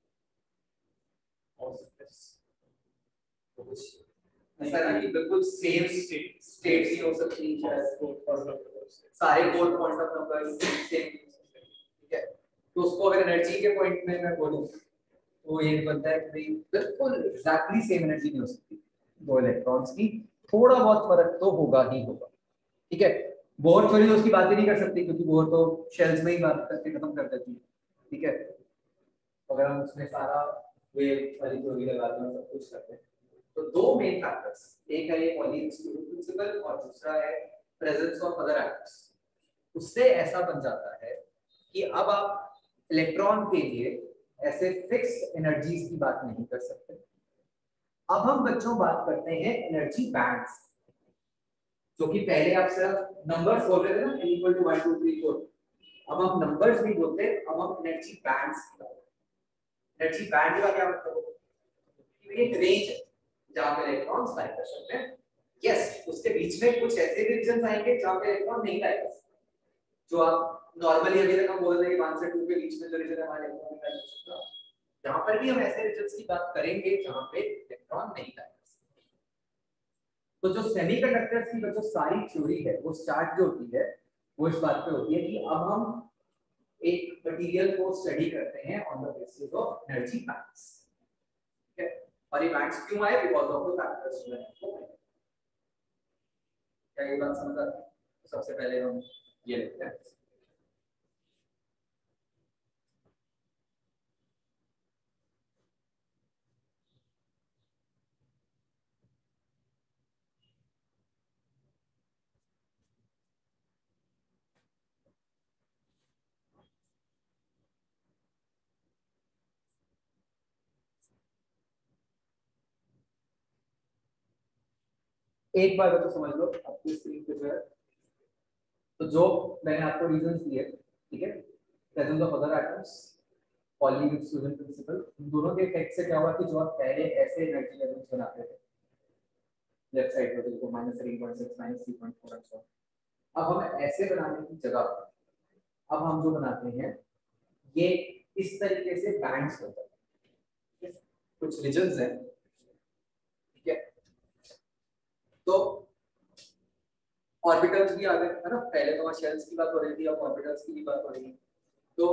ऐसा ना कि बिल्कुल सेम स्टेट ही हो सकती है, सारे कोड क्वांटम नंबर्स सेम, ठीक है। तो उसको अगर एनर्जी के पॉइंट में मैं बोलूं तो ये बनता है कि बिल्कुल एग्जैक्टली सेम एनर्जी नहीं हो सकती दो इलेक्ट्रॉन्स की, थोड़ा बहुत फर्क तो होगा ही होगा, ठीक है। बोर थ्योरी तो उसकी बात ही नहीं कर सकती क्योंकि बोर तो शेल्स में ही बात करके खत्म कर देती है, ठीक है। अगर हम उसमें सारा वेव वाली थ्योरी लगाते हैं सब कुछ करते हैं तो दो मेन फैक्टर्स, एक है ये पॉलीज एक्सक्लूजन प्रिंसिपल और दूसरा है प्रेजेंस ऑफ अदर एटम्स। उससे ऐसा बन जाता है कि अब आप इलेक्ट्रॉन के लिए ऐसे फिक्स्ड एनर्जीज की बात नहीं कर सकते। अब हम बच्चों बात करते हैं एनर्जी बैंड्स, जो कि पहले आप सिर्फ नंबर्स बोल रहे थे ना, n = 1 2 3 4, अब हम नंबर्स नहीं बोलते, अब हम एनर्जी बैंड्स की बात करते हैं। एनर्जी बैंड का क्या मतलब है कि एक रेंज है जहां पे इलेक्ट्रॉन्स लाई कर सकते हैं। यस, उसके बीच में कुछ ऐसे भी रीजन आएंगे जहां पे इलेक्ट्रॉन नहीं लाई कर सकते, जो आप नॉर्मली अभी तक हम बोल रहे हैं कि 1 से 2 के बीच में जो रीजन है हमारे इलेक्ट्रॉन लाई कर सकता है। जहां पर भी हम ऐसे रीजन्स की बात करेंगे जहां पे इलेक्ट्रॉन नहीं लाई कर सकते। तो जो सेमीकंडक्टर्स की जो सारी थ्योरी है, वो स्टार्ट जो होती है वो इस बात पे होती है कि अब हम एक मटेरियल को स्टडी करते हैं on the basis of energy bands, ठीक है। और ये बैंड्स क्यों आए? बिकॉज़ ऑफ द फैक्टर्स जो है। क्या ये बात समझ आती है? तो सबसे पहले हम ये लेते हैं। एक बार तो समझ लो आपकी स्क्रीन पे जो है, तो जो मैंने आपको रीजंस दिए, ठीक है, presence of other atoms, Pauli exclusion principle, इन दोनों के इफेक्ट से क्या हुआ कि जो आप पहले ऐसे एनर्जी लेवल्स बनाते थे लेफ्ट साइड पे तो -3.6 -3.4 अच्छा, अब हम ऐसे बनाने की जगह अब हम जो बनाते हैं ये इस तरीके से बैंड्स होते हैं, कुछ रीजंस हैं, ठीक है। तो ऑर्बिटल्स भी आ गए है ना, पहले तो शेल्स की बात हो रही थी, अब ऑर्बिटल्स की भी बात हो रही है। तो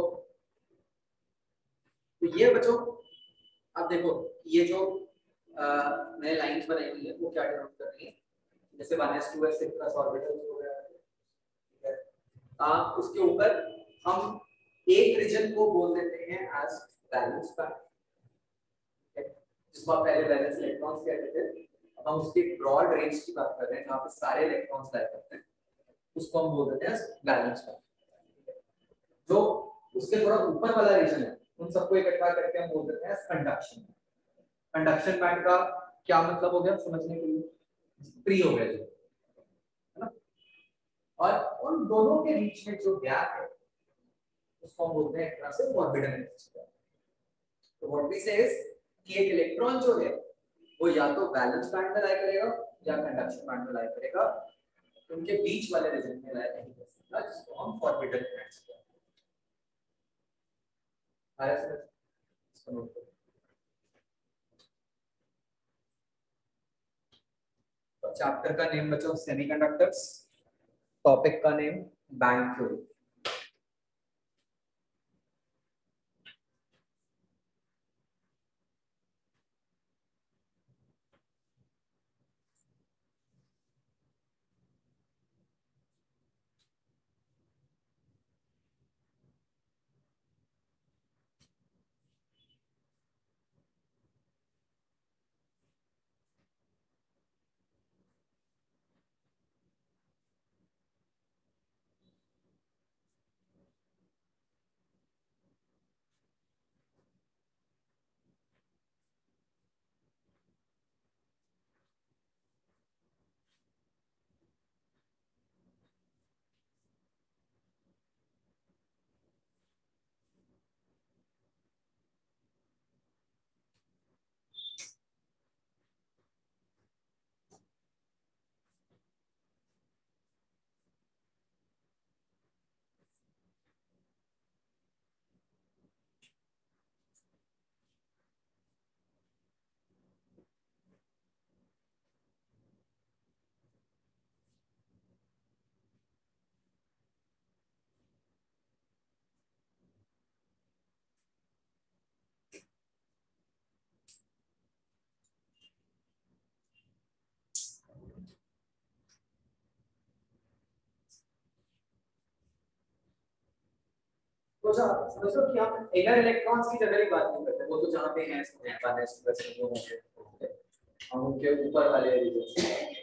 ये बच्चों अब देखो, ये जो मैंने लाइंस बनाई हुई है वो क्या डिनोट कर रही है, जैसे 1s 2s प्लस ऑर्बिटल्स हो गया, ठीक है। उसके ऊपर हम एक रीजन को बोल देते हैं एज वैलेंस बैंड, ठीक है, जिसको आप पहले वैलेंस इलेक्ट्रॉन्स कहते थे। अब हम उसके ब्रॉड रेंज की बात कर रहे हैं जहां पे सारे इलेक्ट्रॉन्स लाई करते हैं, उसको हम बोल देते हैं वैलेंस बैंड। जो उसके थोड़ा ऊपर वाला रीजन है उन सबको इकट्ठा करके हम बोल देते हैं कंडक्शन। कंडक्शन बैंड का क्या मतलब हो गया समझने के लिए, फ्री हो गया जो, है ना। और उन दोनों के बीच में जो गैप है उसको हम बोलते हैं एक तरह से फॉरबिडन एनर्जी। तो व्हाट वी से इज कि एक इलेक्ट्रॉन जो है वो या तो वैलेंस बैंड में लाई करेगा या कंडक्शन बैंड में लाई करेगा, उनके बीच वाले रीजन में लाई नहीं कर सकता, जिसको हम फॉरबिडन एनर्जी कहते हैं। चैप्टर का नेम बच्चों सेमीकंडक्टर्स, टॉपिक का नेम बैंड थ्योरी। तो समझो कि हम इनर इलेक्ट्रॉन्स की जनरली बात नहीं करते, वो तो जहाँ पे हैं वो होंगे, हम उनके ऊपर वाले रीजन।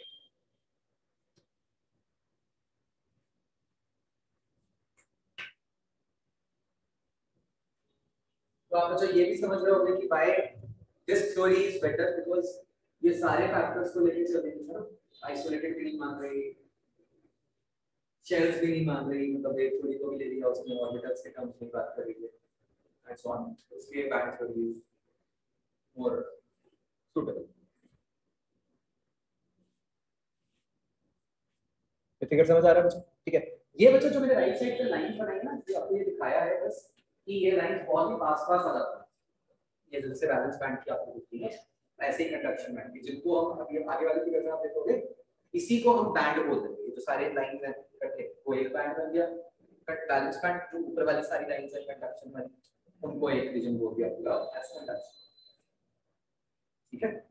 तो आप बच्चों ये भी समझ रहे होंगे कि why this theory is better, because ये सारे फैक्टर्स को लेके चलेंगे ना, आइसोलेटेड भी नहीं मान रही, शेल्स भी नहीं मान रही, मतलब वेव थ्योरी को भी ले लिया उसमें, ऑर्बिटल्स के टर्म्स में बात कर रही है एंड सो ऑन, इसलिए band theory is more suitable. तो फिगर समझ आ रहा है बच्चों? ठीक है, ये बच्चों जो मैंने राइट साइड पे लाइन बनाई ना, ये आपको ये दिखाया है बस कि ये लाइन बहुत ही पास-पास आ जाती है, ये जैसे बैलेंस बैंड की आपको दिखती है, ऐसे ही कंडक्शन बैंड की, जिनको हम अभी आगे वाली फिगर में आप देखोगे, इसी को हम बैंड बोलते हैं। ये जो सारे लाइंस हैं इकट्ठे, वो एक बैंड बन गया। कट बैलेंस बैंड जो ऊपर वाली सारी लाइंस हैं कंडक्शन वाली, उनको एक रीजन बोल दिया पूरा एज कंडक्शन। ठीक है,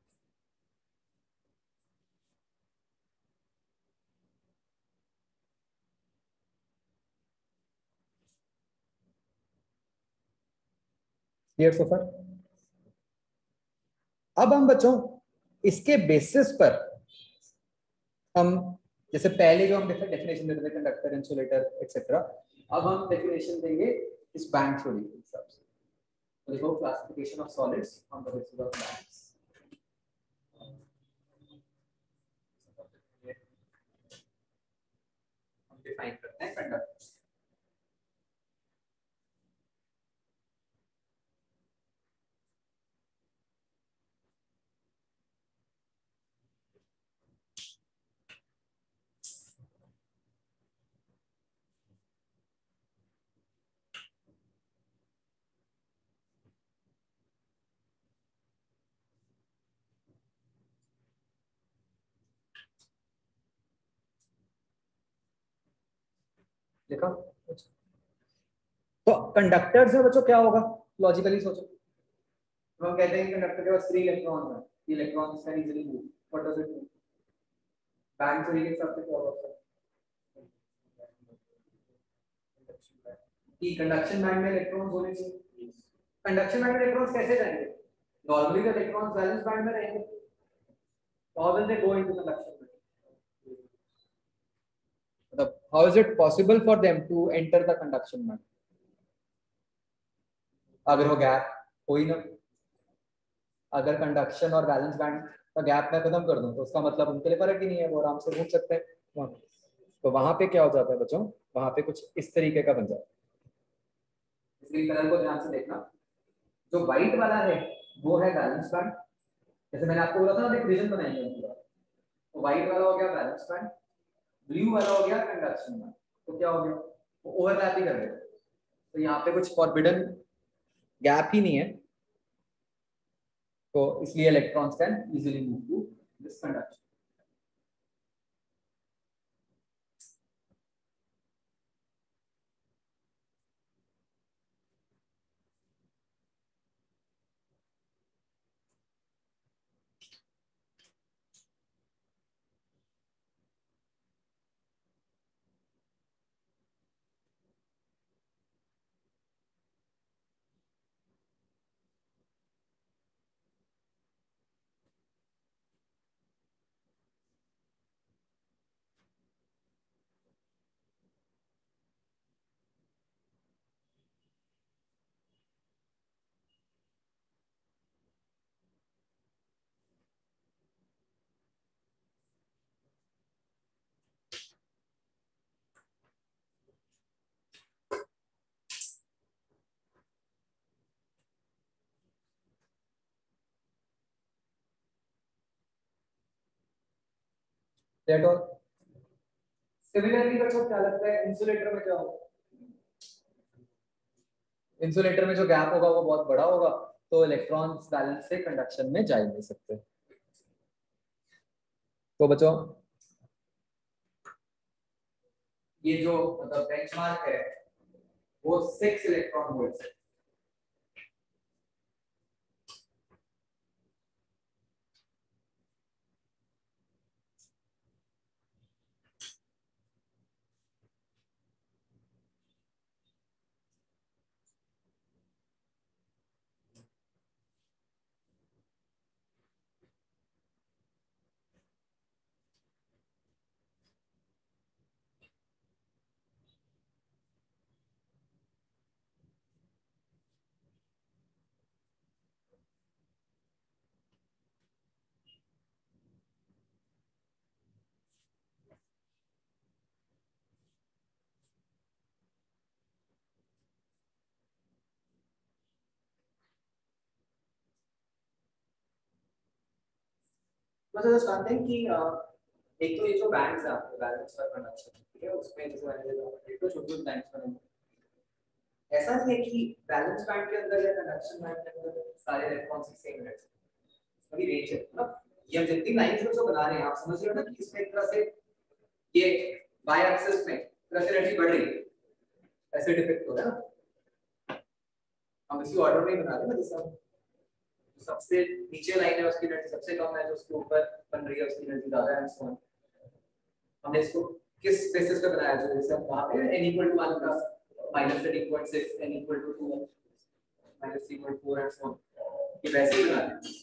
क्लियर सो फार? अब हम बच्चों इसके बेसिस पर हम जैसे पहले जो हम डेफिनेशन देते थे कंडक्टर, इंसुलेटर एक्सेट्रा, अब हम डेफिनेशन देंगे इस बैंड थ्योरी के हिसाब से। तो देखो classification of solids on the basis of bands. हम डिफाइन करते हैं कंडक्टर। देखा, तो कंडक्टर से बच्चों क्या होगा, लॉजिकली सोचो। तो हम कहते हैं कंडक्टर के पास 3 इलेक्ट्रॉन है, ये electrons can easily move, what does it mean? Band theory के हिसाब से क्या होगा कि कंडक्शन बैंड में इलेक्ट्रॉन्स होने चाहिए। कंडक्शन बैंड में इलेक्ट्रॉन्स कैसे जाएंगे? Normally the electrons valence band में रहेंगे, how will they go into conduction band? मतलब how is it possible for them to enter the conduction band? अगर वो गैप कोई ना, अगर कंडक्शन और वैलेंस बैंड का गैप मैं खत्म कर दूं तो उसका मतलब उनके लिए फर्क ही नहीं है, वो आराम से घूम सकते हैं। तो वहां पे क्या हो जाता है बच्चों, वहां पे कुछ इस तरीके का बन जाता है। इसलिए कलर को ध्यान से देखना, जो व्हाइट वाला है वो है बैलेंस बैंड, जैसे मैंने आपको बोला था ना, एक रीजन बनाएंगे पूरा, तो व्हाइट वाला हो गया बैलेंस बैंड, ब्लू वाला हो गया कंडक्शन बैंड। तो क्या हो गया, वो ओवरलैप ही कर रहे हैं, तो यहाँ पे कुछ फॉरबिडन गैप ही नहीं है, तो इसलिए electrons can easily move to this conduction. That all. Similarly बच्चों क्या लगता है इंसुलेटर में क्या होगा? इंसुलेटर में जो गैप होगा वो बहुत बड़ा होगा, तो इलेक्ट्रॉन्स बैलेंस से कंडक्शन में जा ही नहीं सकते। तो बच्चों ये जो मतलब बेंचमार्क है वो 6 इलेक्ट्रॉन वोल्ट है। मतलब जस्ट वन थिंग कि एक तो ये जो बैंड्स है आपके बैलेंस और कंडक्शन, ठीक है, उसमें जैसे मैंने देखा एक तो छोटे बैंड्स बने, ऐसा नहीं है कि बैलेंस बैंड के अंदर या कंडक्शन बैंड के अंदर सारे इलेक्ट्रॉन्स सेम रहते हैं, अभी रेंज है ना। ये हम जितनी लाइंस जो बना रहे हैं आप समझ रहे हो ना कि इसमें एक तरह से ये बाय एक्सिस में तरह से एनर्जी बढ़ रही है, ऐसे डिफेक्ट हो रहा है ना। हम इसी ऑर्डर में बना रहे हैं, जैसे सबसे नीचे लाइन है उसकी एनर्जी सबसे कम है, जो उसके ऊपर बन रही है उसकी एनर्जी ज्यादा है, सो हमने इसको किस बेसिस पे बनाया, जो जैसे हम वहां पे n = 1 का -3.6 n = 2 -3.4 एंड सो ऑन, ये वैसे ही बना रहे हैं।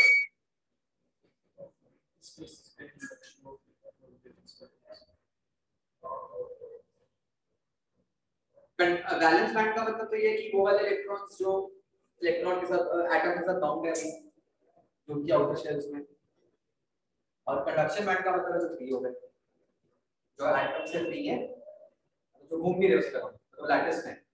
बैलेंस बैंड का मतलब तो ये है कि वो वाले इलेक्ट्रॉन्स जो इलेक्ट्रॉन के साथ एटम के साथ बाउंड है जो कि आउटर शेल्स में, और कंडक्शन बैंड का मतलब जो फ्री हो गए, जो एटम से फ्री है, जो घूम भी रहे उस पर, तो लैटिस में।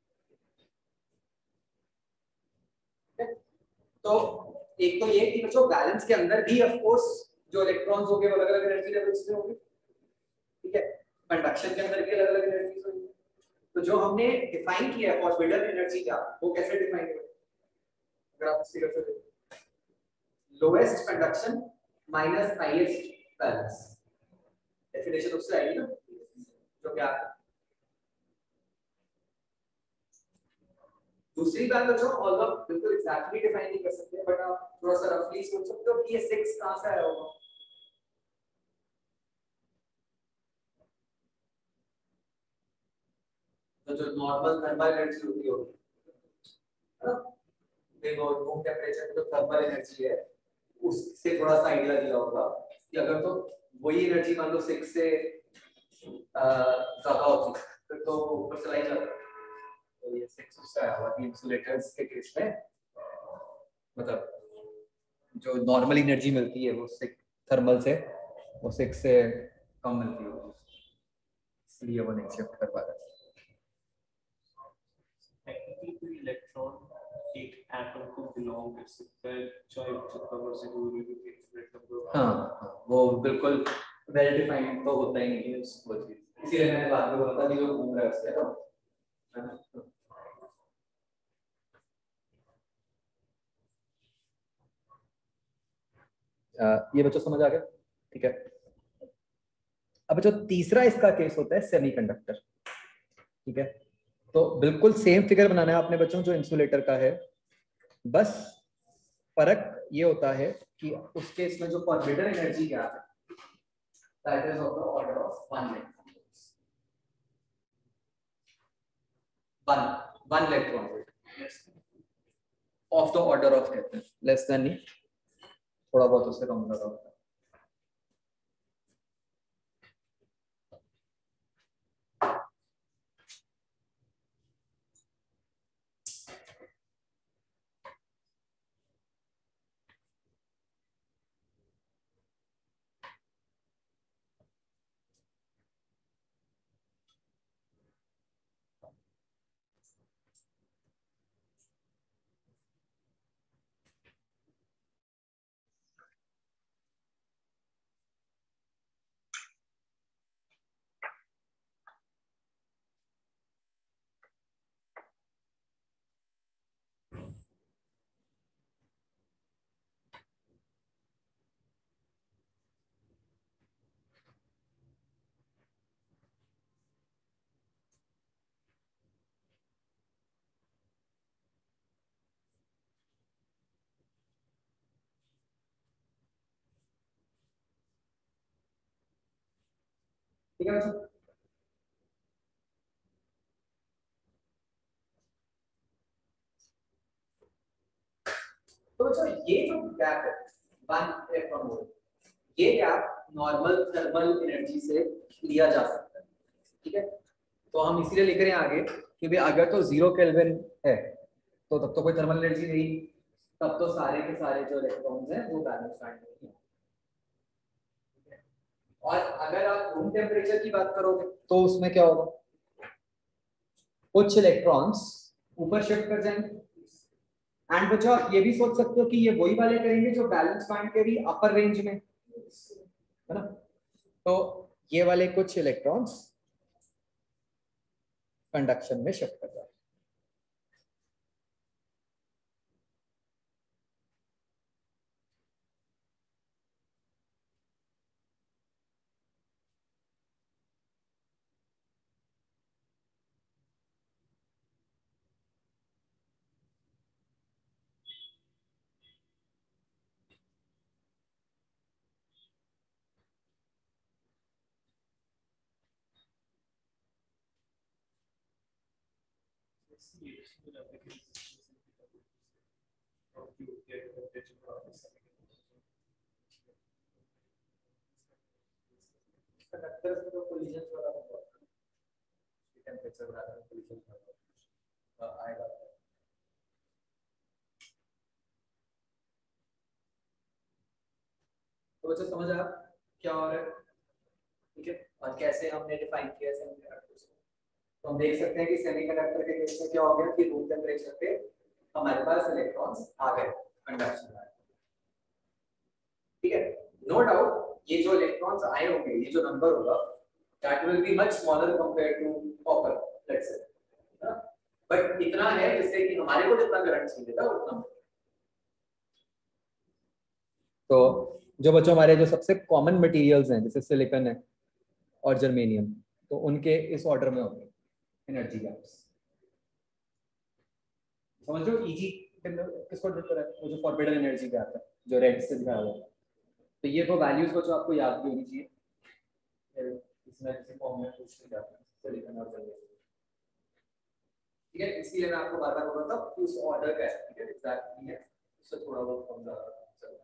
तो एक तो ये कि बच्चों बैलेंस के अंदर भी ऑफ कोर्स जो इलेक्ट्रॉन्स होंगे वो अलग-अलग एनर्जी लेवल्स पे होंगे, ठीक है। कंडक्शन के अंदर भी अलग-अलग एनर्जीज होंगी। तो जो हमने डिफाइन किया है फॉरबिडन एनर्जी का, वो कैसे डिफाइन किया? अगर आप इसी तरह से lowest conduction minus highest valence, definition उससे आएगी ना, जो क्या है। दूसरी बात बच्चों, ऑल्दो बिल्कुल एग्जैक्टली डिफाइन नहीं कर सकते, बट आप थोड़ा सा रफली सोच सकते हो कि ये 6 कहां से आया होगा। तो जो नॉर्मल थर्मल एनर्जी होती होगी, देखो रूम टेम्परेचर पे जो थर्मल एनर्जी है उससे थोड़ा सा आइडिया दिया होगा कि अगर तो वही एनर्जी मान लो 6 से ज्यादा होती फिर तो ऊपर चला ही जाता। तो ये 6 उससे आया हुआ कि इंसुलेटर्स के केस में मतलब जो नॉर्मल एनर्जी मिलती है वो 6 थर्मल से, वो 6 से कम मिलती है, इसलिए वो नहीं शिफ्ट कर पा रहा है। टेक्निकली इलेक्ट्रॉन एक एटम को बिलोंग कर सकता है, चाहे जितना मर्जी दूरी हो, इनफिनिट नंबर। हाँ, वो बिल्कुल वेल डिफाइंड तो होता ही नहीं है वो चीज, इसीलिए मैंने बाद में बोला था कि जो घूम रहा है उससे, है ना। ये बच्चों समझ आ गया? ठीक है। अब जो तीसरा इसका केस होता है सेमीकंडक्टर। ठीक है, तो बिल्कुल सेम फिगर बनाना है आपने बच्चों जो इंसुलेटर का है, बस फर्क ये होता है कि उस केस में जो फॉरबिडन एनर्जी क्या है, that is of the order of 1 electron, 1 electron of the order of, कहते हैं लेस देन नहीं, थोड़ा बहुत उससे कम होगा। ठीक है बच्चों, तो बच्चों ये जो गैप है 1 इलेक्ट्रॉन वोल्ट, ये गैप नॉर्मल थर्मल एनर्जी से लिया जा सकता है। ठीक है, तो हम इसीलिए लिख रहे हैं आगे कि भाई अगर तो 0 केल्विन है तो तब तो कोई थर्मल एनर्जी नहीं, तब तो सारे के सारे जो इलेक्ट्रॉन्स हैं वो बैलेंस बैंड में हैं। और अगर आप रूम टेम्परेचर की बात करोगे तो उसमें क्या होगा, कुछ इलेक्ट्रॉन्स ऊपर शिफ्ट कर जाएंगे। एंड बच्चों आप ये भी सोच सकते हो कि ये वही वाले करेंगे जो बैलेंस बैंड के भी अपर रेंज में, है ना। तो ये वाले कुछ इलेक्ट्रॉन्स कंडक्शन में शिफ्ट कर जाएंगे। कंडक्टर्स में तो कोलिजन वाला टेम्परेचर बढ़ा कर कोलिजन आएगा। तो बच्चों समझ आया क्या हो रहा है? ठीक है, और कैसे हमने डिफाइन किया सेमीकंडक्टर्स को। तो हम देख सकते हैं कि सेमीकंडक्टर के केस में क्या हो गया कि रूम टेम्परेचर पे हमारे पास इलेक्ट्रॉन्स आ गए कंडक्शन में। ठीक है, नो डाउट ये जो इलेक्ट्रॉन्स आए होंगे, ये जो नंबर होगा that will be much smaller compared to copper, let's say, but इतना है जिससे कि हमारे को जितना करंट चाहिए था उतना। तो जो बच्चों हमारे जो सबसे कॉमन मटेरियल्स हैं जैसे सिलिकॉन है और जर्मेनियम, तो उनके इस ऑर्डर में होंगे एनर्जी गैप्स। समझ लो ईजी किसको डिफर है, वो जो फॉरबिडन एनर्जी गैप है जो रेड से दिखाया हुआ है। तो ये तो वैल्यूज को जो आपको याद भी होनी चाहिए, इसमें किसी फॉर्म में पूछ नहीं जाता सिलिकॉन और जर्मेनियम। ठीक है, इसीलिए मैं आपको बार बार बोल रहा था कि उस ऑर्डर का है, ठीक है, एग्जैक्टली है, उससे थोड़ा बहुत कम ज्यादा चलता है।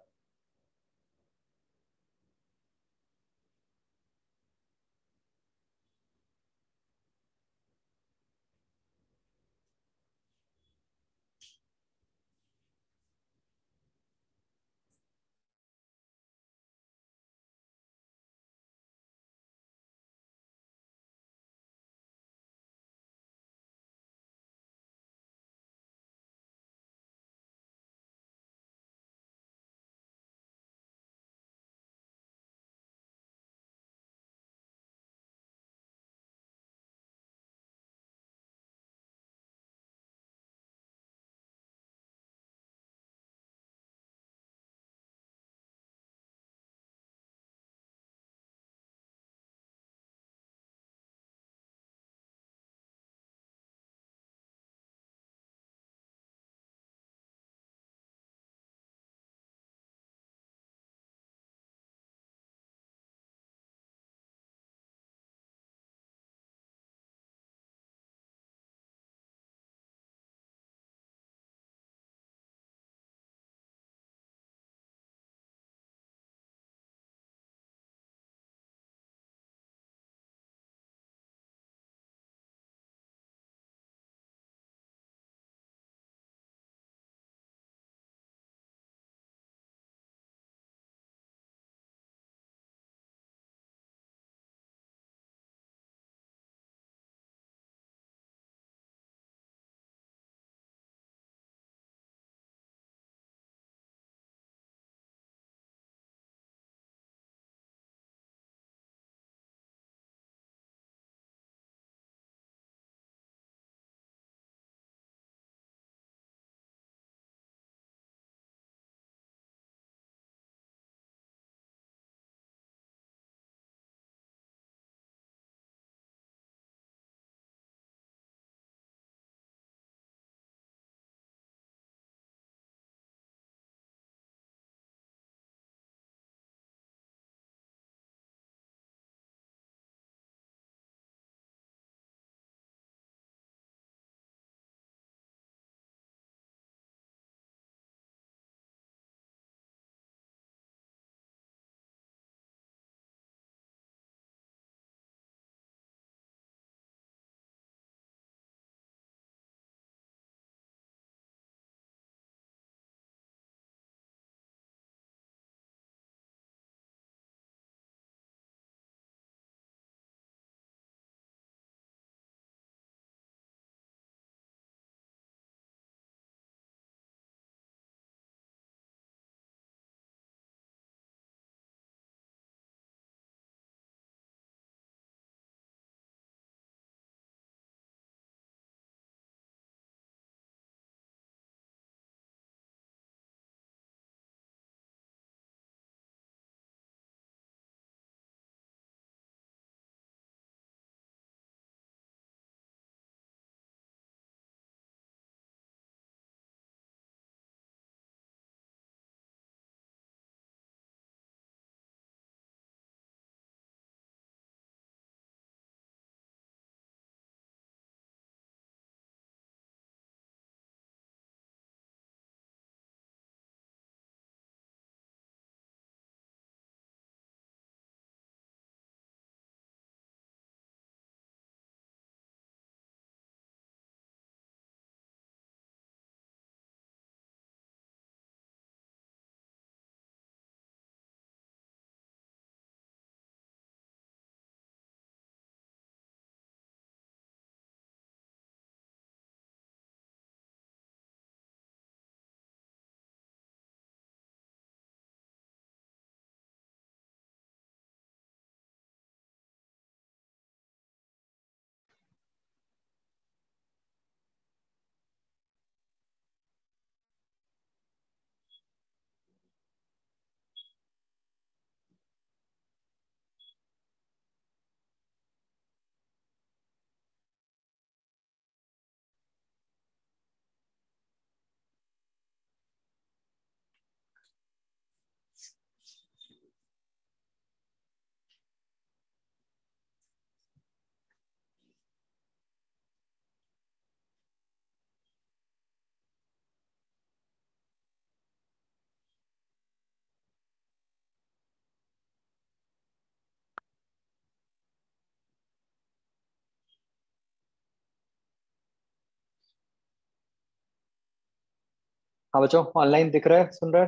हाँ बच्चों, ऑनलाइन दिख रहा है, सुन रहा है?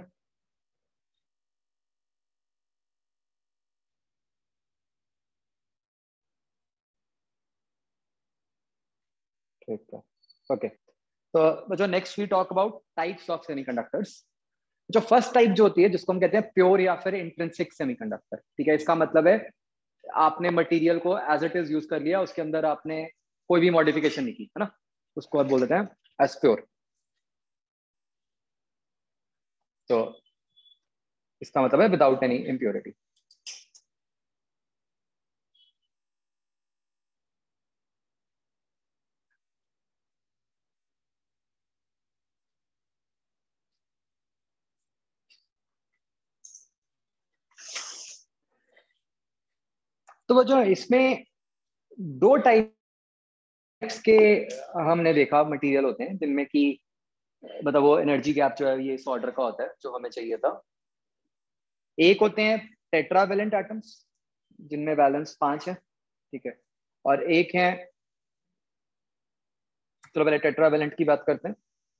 ठीक है, ओके। तो बच्चों, next we talk about types of semiconductors. जो फर्स्ट टाइप जो होती है, जिसको हम कहते हैं प्योर या फिर इंट्रिंसिक सेमीकंडक्टर, ठीक है। इसका मतलब है आपने मटेरियल को एज इट इज यूज कर लिया, उसके अंदर आपने कोई भी मॉडिफिकेशन नहीं की, है ना, उसको आप बोल देते हैं एज प्योर। तो इसका मतलब है विदाउट एनी इम्प्योरिटी। तो वो जो इसमें दो टाइप्स के हमने देखा मटेरियल होते हैं, जिनमें कि मतलब वो एनर्जी गैप जो है ये इस ऑर्डर का होता है जो हमें चाहिए था। एक होते हैं टेट्रावेलेंट एटम्स, जिनमें वैलेंस 5 है, ठीक है। और एक है, चलो पहले टेट्रावेलेंट की बात करते हैं।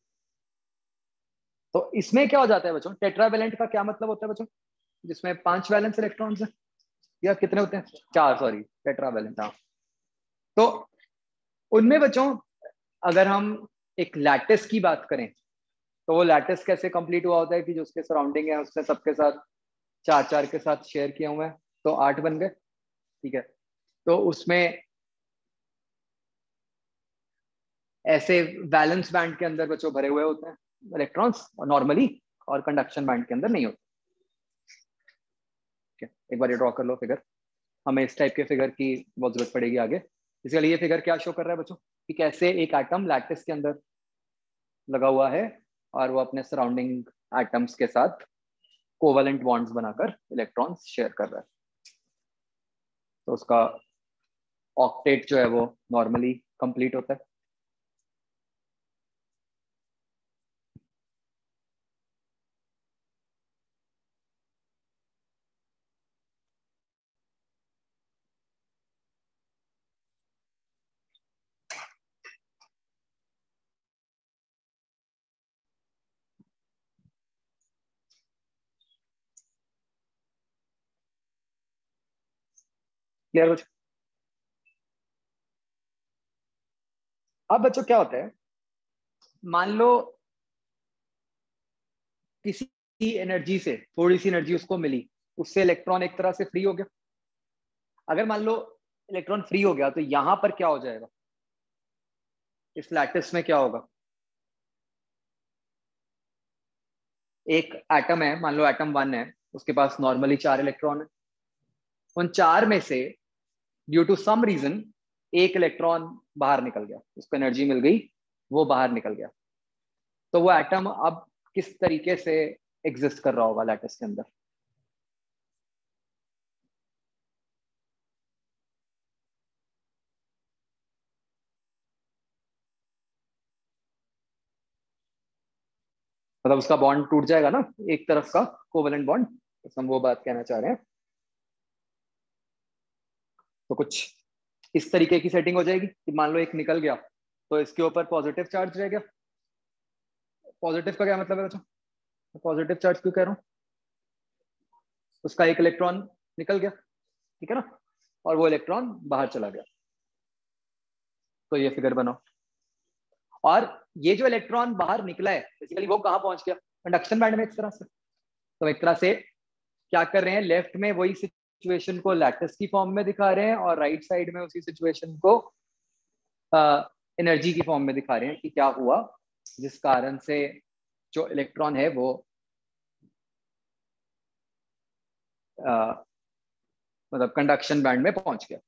तो इसमें क्या हो जाता है बच्चों, टेट्रावेलेंट का क्या मतलब होता है बच्चों? जिसमें 5 वैलेंस इलेक्ट्रॉन्स है, या कितने होते हैं? 4, सॉरी, टेट्रावेलेंट, हाँ। तो उनमें बच्चों, अगर हम एक लैटिस की बात करें, तो वो लैटिस कैसे कंप्लीट हुआ होता है कि जो उसके सराउंडिंग है उसने सबके साथ 4 4 के साथ शेयर किए हुए हैं, तो 8 बन गए, ठीक है। तो उसमें ऐसे वैलेंस बैंड के अंदर बच्चों भरे हुए होते हैं इलेक्ट्रॉन्स नॉर्मली, और कंडक्शन बैंड के अंदर नहीं होते, ठीक है। एक बार ये ड्रॉ कर लो फिगर, हमें इस टाइप के फिगर की बहुत जरूरत पड़ेगी आगे। इसके लिए ये फिगर क्या शो कर रहा है बच्चों, कि कैसे एक एटम लैटिस के अंदर लगा हुआ है और वो अपने सराउंडिंग एटम्स के साथ कोवेलेंट बॉन्ड्स बनाकर इलेक्ट्रॉन्स शेयर कर रहा है। तो उसका ऑक्टेट जो है वो नॉर्मली कंप्लीट होता है। क्लियर बच्चों? अब बच्चों क्या होता है, मान लो किसी एनर्जी से थोड़ी सी एनर्जी उसको मिली, उससे इलेक्ट्रॉन एक तरह से फ्री हो गया। अगर मान लो इलेक्ट्रॉन फ्री हो गया, तो यहां पर क्या हो जाएगा, इस लैटिस में क्या होगा? एक एटम है, मान लो एटम 1 है, उसके पास नॉर्मली 4 इलेक्ट्रॉन है। उन 4 में से ड्यू टू सम रीजन एक इलेक्ट्रॉन बाहर निकल गया, उसको एनर्जी मिल गई, वो बाहर निकल गया। तो वो एटम अब किस तरीके से एग्जिस्ट कर रहा होगा लैटिस के अंदर? मतलब उसका बॉन्ड टूट जाएगा ना, एक तरफ का कोवेलेंट बॉन्ड, तो हम वो बात कहना चाह रहे हैं। तो कुछ इस तरीके की सेटिंग हो जाएगी कि मान लो एक निकल गया, तो इसके ऊपर पॉजिटिव चार्ज रह गया। पॉजिटिव का क्या मतलब है बच्चों? पॉजिटिव चार्ज क्यों कह रहा हूँ? उसका एक इलेक्ट्रॉन निकल गया, ठीक है ना, और वो इलेक्ट्रॉन बाहर चला गया। तो ये फिगर बनाओ। और ये जो इलेक्ट्रॉन बाहर निकला है, बेसिकली वो कहाँ पहुंच गया? कंडक्शन बैंड में एक तरह से। तो एक तरह से क्या कर रहे हैं, लेफ्ट में वही सिचुएशन को लैटिस की फॉर्म में दिखा रहे हैं, और राइट साइड में उसी सिचुएशन को एनर्जी की फॉर्म में दिखा रहे हैं कि क्या हुआ, जिस कारण से जो इलेक्ट्रॉन है वो मतलब कंडक्शन बैंड में पहुंच गया।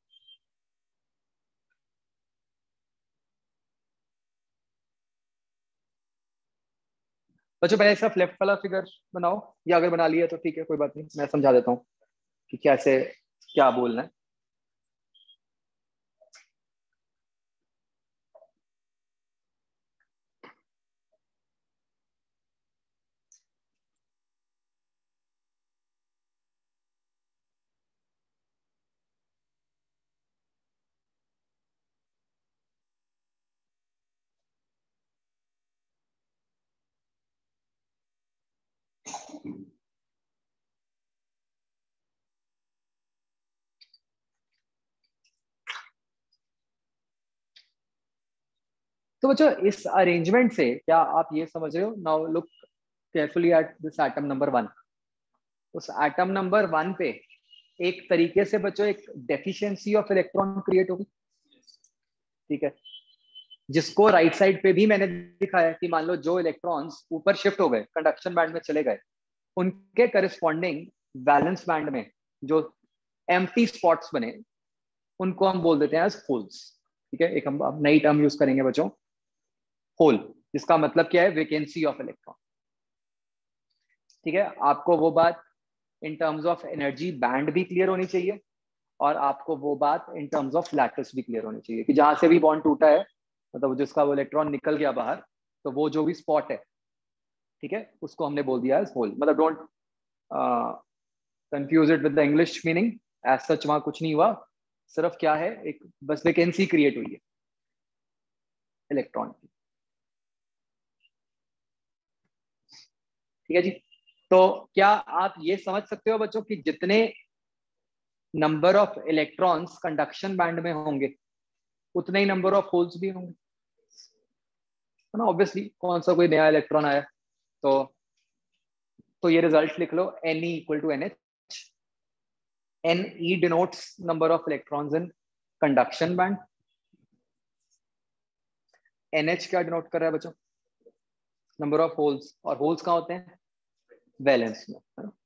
बच्चों पहले सिर्फ लेफ्ट वाला फिगर बनाओ, या अगर बना लिया तो ठीक है, कोई बात नहीं, मैं समझा देता हूँ कि कैसे क्या बोलना है। तो बच्चों इस अरेंजमेंट से क्या आप ये समझ रहे हो? Now look carefully at this atom number 1। उस एटम नंबर 1 पे एक तरीके से बच्चों एक डेफिशिएंसी ऑफ इलेक्ट्रॉन क्रिएट होगी, ठीक है, जिसको राइट साइड पे भी मैंने दिखाया कि मान लो जो इलेक्ट्रॉन्स ऊपर शिफ्ट हो गए, कंडक्शन बैंड में चले गए, उनके करस्पॉन्डिंग वैलेंस बैंड में जो एम्प्टी स्पॉट्स बने उनको हम बोल देते हैं एज होल्स, ठीक है। एक हम अब नई टर्म यूज करेंगे बच्चों, होल, जिसका मतलब क्या है? वैकेंसी ऑफ इलेक्ट्रॉन, ठीक है। आपको वो बात in terms of energy band भी क्लियर होनी चाहिए और आपको वो बात इन टर्म्स ऑफ लैटिस भी क्लियर होनी चाहिए कि जहां से भी बॉन्ड टूटा है, मतलब जिसका वो इलेक्ट्रॉन निकल गया बाहर, तो वो जो भी स्पॉट है, ठीक है, उसको हमने बोल दिया एज होल। मतलब don't confuse it with the English meaning, as such वहां कुछ नहीं हुआ, सिर्फ क्या है, एक बस वैकेंसी क्रिएट हुई है इलेक्ट्रॉन की, ठीक है जी। तो क्या आप ये समझ सकते हो बच्चों कि जितने number of electrons conduction band में होंगे उतने ही नंबर ऑफ होल्स भी होंगे, है ना। ऑब्वियसली कौन सा कोई नया इलेक्ट्रॉन आया तो ये रिजल्ट लिख लो, Ne equal to NH। Ne denotes number of electrons in conduction band, NH क्या डिनोट कर रहा है बच्चों? नंबर ऑफ होल्स, और होल्स कहाँ होते हैं? वैलेंस में, है ना।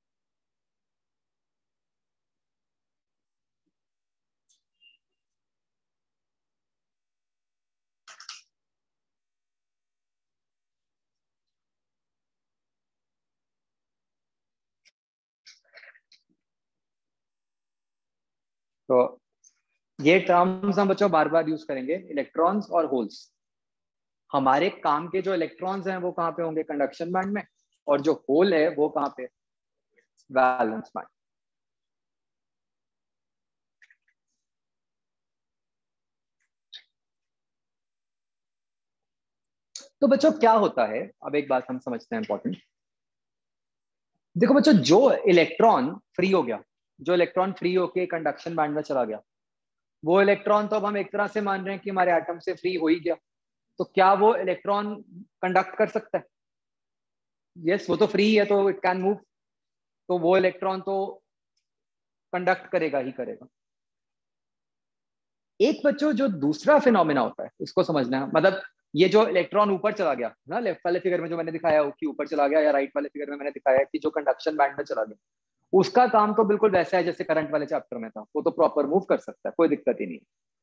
तो ये टर्म्स हम बच्चों बार बार यूज करेंगे, इलेक्ट्रॉन्स और होल्स। हमारे काम के जो इलेक्ट्रॉन्स हैं वो कहाँ पे होंगे? कंडक्शन बैंड में, और जो होल है वो कहाँ पे? Valence band. तो बच्चों क्या होता है, अब एक बात हम समझते हैं इंपॉर्टेंट। देखो बच्चों, जो इलेक्ट्रॉन फ्री हो गया, जो इलेक्ट्रॉन फ्री होके कंडक्शन बैंड में चला गया, वो इलेक्ट्रॉन तो अब हम एक तरह से मान रहे हैं कि हमारे एटम से फ्री हो ही गया। तो क्या वो इलेक्ट्रॉन कंडक्ट कर सकता है? यस, वो तो फ्री है तो इट कैन मूव, तो वो इलेक्ट्रॉन तो कंडक्ट करेगा ही करेगा। एक बच्चों जो दूसरा फिनोमेना होता है उसको समझना है, मतलब ये जो इलेक्ट्रॉन ऊपर चला गया ना, लेफ्ट वाले फिगर में जो मैंने दिखाया कि ऊपर चला गया, या राइट वाले फिगर में मैंने दिखाया कि जो कंडक्शन बैंड में चला गया, उसका काम तो बिल्कुल वैसा है जैसे करंट वाले चैप्टर में था, वो तो प्रॉपर मूव कर सकता है, कोई दिक्कत ही नहीं।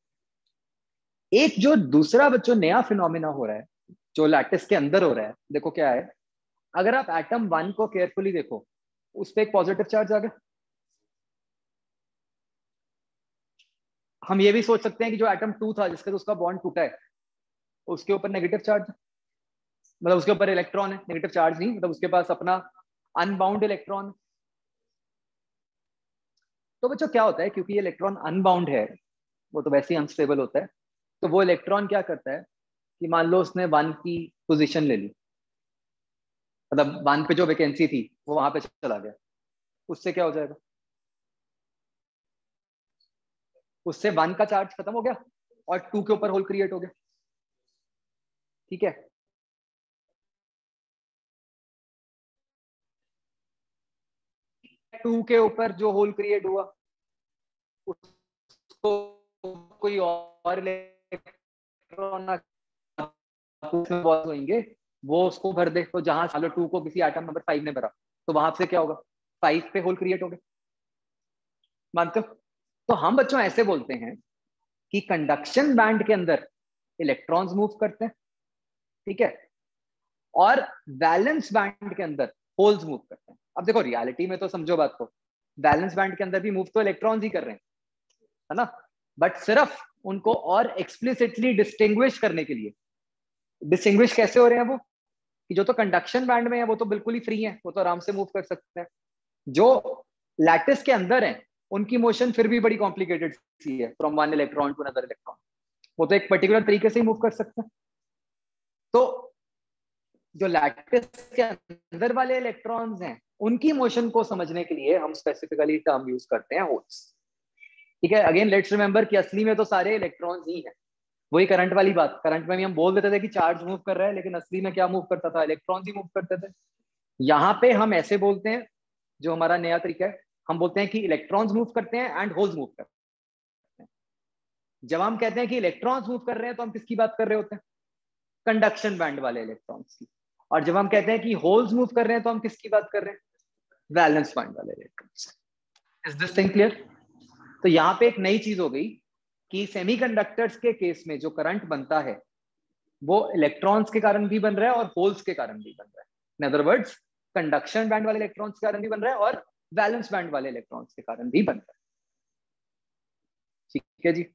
एक जो दूसरा बच्चों नया फिनोमेना हो रहा है, जो लैटिस के अंदर हो रहा है, देखो क्या है। अगर आप एटम 1 को केयरफुली देखो, उस पर एक पॉजिटिव चार्ज आ गया। हम ये भी सोच सकते हैं कि जो एटम 2 था जिसका उसका बॉन्ड टूटा है, उसके ऊपर नेगेटिव चार्ज, मतलब उसके ऊपर इलेक्ट्रॉन है, नेगेटिव चार्ज नहीं, मतलब उसके पास अपना अनबाउंड इलेक्ट्रॉन। तो बच्चों क्या होता है, क्योंकि ये इलेक्ट्रॉन अनबाउंड है, वो तो वैसे ही अनस्टेबल होता है, तो वो इलेक्ट्रॉन क्या करता है कि मान लो उसने 1 की पोजीशन ले ली, मतलब 1 पे जो वैकेंसी थी वो वहां पे चला गया, उससे क्या हो जाएगा? उससे 1 का चार्ज खत्म हो गया और 2 के ऊपर होल क्रिएट हो गया, ठीक है। 2 के ऊपर जो होल क्रिएट हुआ उसको कोई और इलेक्ट्रॉन होंगे, वो उसको भर दे, तो जहां सालो 2 को किसी एटम नंबर 5 ने भरा, तो वहां से क्या होगा? 5 पे होल क्रिएट हो गए, मानते हो? तो हम बच्चों ऐसे बोलते हैं कि कंडक्शन बैंड के अंदर इलेक्ट्रॉन्स मूव करते हैं, ठीक है, और वैलेंस बैंड के अंदर होल्स मूव करते हैं। अब देखो रियलिटी में तो समझो बात को, वैलेंस बैंड के अंदर भी मूव तो इलेक्ट्रॉन्स ही कर रहे हैं, है ना, बट सिर्फ उनको और एक्सप्लिसिटली डिस्टिंग्विश करने के लिए। डिस्टिंग्विश कैसे हो रहे हैं वो, कि जो तो कंडक्शन बैंड में है वो तो बिल्कुल ही फ्री है, वो तो आराम से मूव कर सकते हैं। जो लैटिस के अंदर है उनकी मोशन फिर भी बड़ी कॉम्प्लिकेटेड सी है, from one electron to another electron, वो तो एक पर्टिकुलर तरीके से ही मूव कर सकते हैं। तो जो लैटिस के अंदर वाले इलेक्ट्रॉन्स हैं उनकी मोशन को समझने के लिए हम स्पेसिफिकली टर्म यूज करते हैं होल्स, ठीक है। अगेन लेट्स रिमेंबर कि असली में तो सारे इलेक्ट्रॉन्स ही हैं, वही करंट वाली बात, करंट में भी हम बोल देते थे कि चार्ज मूव कर रहा है, लेकिन असली में क्या मूव करता था, इलेक्ट्रॉन्स ही मूव करते थे। यहाँ पे हम ऐसे बोलते हैं, जो हमारा नया तरीका है, हम बोलते हैं कि इलेक्ट्रॉन्स मूव करते हैं एंड होल्स मूव करते हैं। जब हम कहते हैं कि इलेक्ट्रॉन्स मूव कर रहे हैं तो हम किसकी बात कर रहे होते हैं, कंडक्शन बैंड वाले इलेक्ट्रॉन्स की। और जब हम कहते हैं कि होल्स मूव कर रहे हैं तो हम किसकी बात कर रहे हैं, वैलेंस बैंड वाले electrons. Is this thing clear? तो यहाँ पे एक नई चीज हो गई कि सेमीकंडक्टर्स के केस में जो करंट बनता है वो इलेक्ट्रॉन्स के कारण भी बन रहा है और होल्स के कारण भी बन रहा है। In other words, conduction band वाले इलेक्ट्रॉन्स के कारण भी बन रहा है और वैलेंस बैंड वाले इलेक्ट्रॉन्स के कारण भी बन रहा है। ठीक है जी।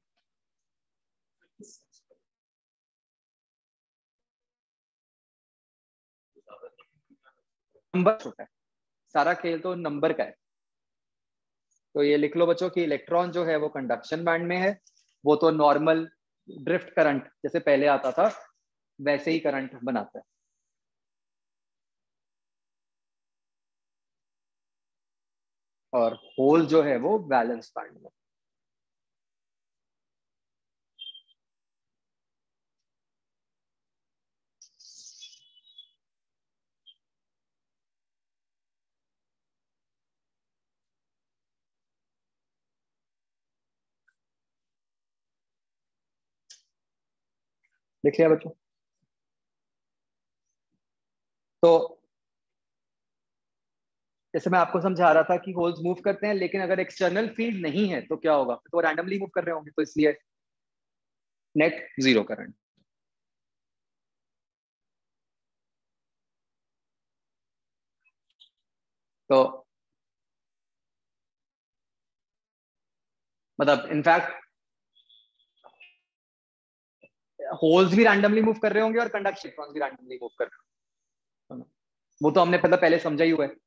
नंबर छोटा है, सारा खेल तो नंबर का है। तो ये लिख लो बच्चों कि इलेक्ट्रॉन जो है वो कंडक्शन बैंड में है, वो तो नॉर्मल ड्रिफ्ट करंट जैसे पहले आता था वैसे ही करंट बनाता है। और होल जो है वो वैलेंस बैंड में। लिख लिया बच्चों? तो जैसे मैं आपको समझा रहा था कि होल्स मूव करते हैं, लेकिन अगर एक्सटर्नल फील्ड नहीं है तो क्या होगा, तो रैंडमली मूव कर रहे होंगे, तो इसलिए नेट जीरो करंट। तो मतलब इनफैक्ट होल्स भी रैंडमली मूव कर रहे होंगे और कंडक्शन इलेक्ट्रॉन्स भी रैंडमली मूव कर रहे होंगे। वो तो हमने पहले समझा ही हुआ है।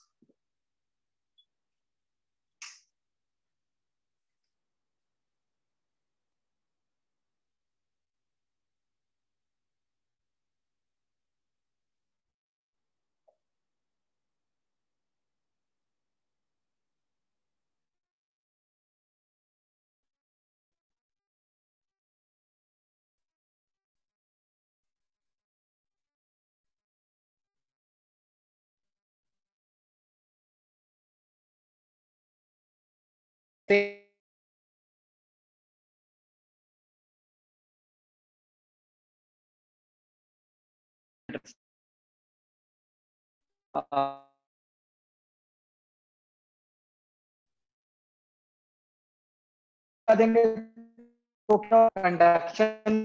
देंगे तो क्या कंडक्शन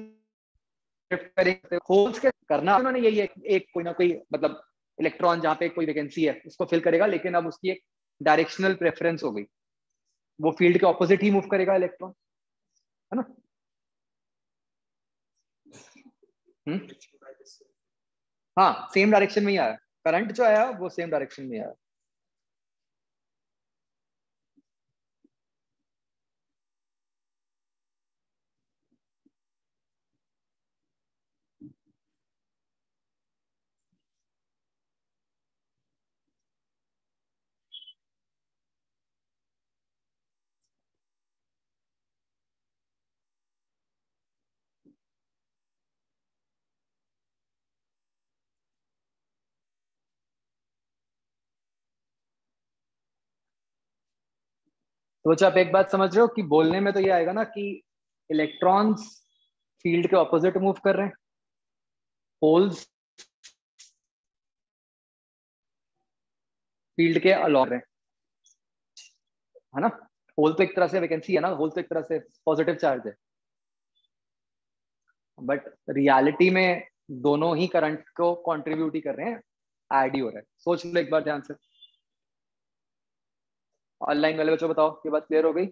होल्स के करना उन्होंने यही है, एक कोई ना कोई मतलब इलेक्ट्रॉन जहाँ पे कोई वैकेंसी है उसको फिल करेगा, लेकिन अब उसकी एक डायरेक्शनल प्रेफरेंस हो गई, वो फील्ड के ऑपोजिट ही मूव करेगा इलेक्ट्रॉन, है ना। हाँ, सेम डायरेक्शन में ही आया करंट, जो आया वो सेम डायरेक्शन में आया। तो बच्चों आप एक बात समझ रहे हो कि बोलने में तो ये आएगा ना कि इलेक्ट्रॉन्स फील्ड के ऑपोजिट मूव कर रहे हैं, होल्स फील्ड के अलॉन्ग रहे हैं, है ना। होल तो एक तरह से वैकेंसी है ना, होल तो एक तरह से पॉजिटिव चार्ज है, बट रियलिटी में दोनों ही करंट को कंट्रीब्यूट ही कर रहे हैं, ऐड ही हो रहा है। सोच लो एक बार ध्यान से। ऑनलाइन वाले बच्चों बताओ, ये बात क्लियर हो गई?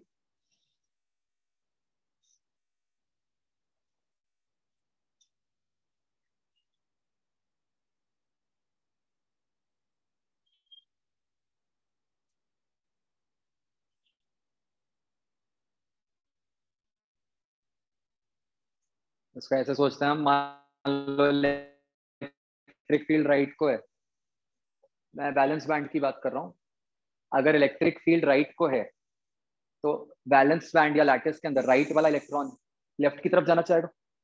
उसका ऐसे सोचते हैं हम, मान लो इलेक्ट्रिक फील्ड राइट को है, मैं बैलेंस बैंड की बात कर रहा हूँ, अगर इलेक्ट्रिक फील्ड राइट को है तो बैलेंस बैंड या लैटिस के अंदर राइट वाला इलेक्ट्रॉन लेफ्ट की तरफ जाना चाहेगा,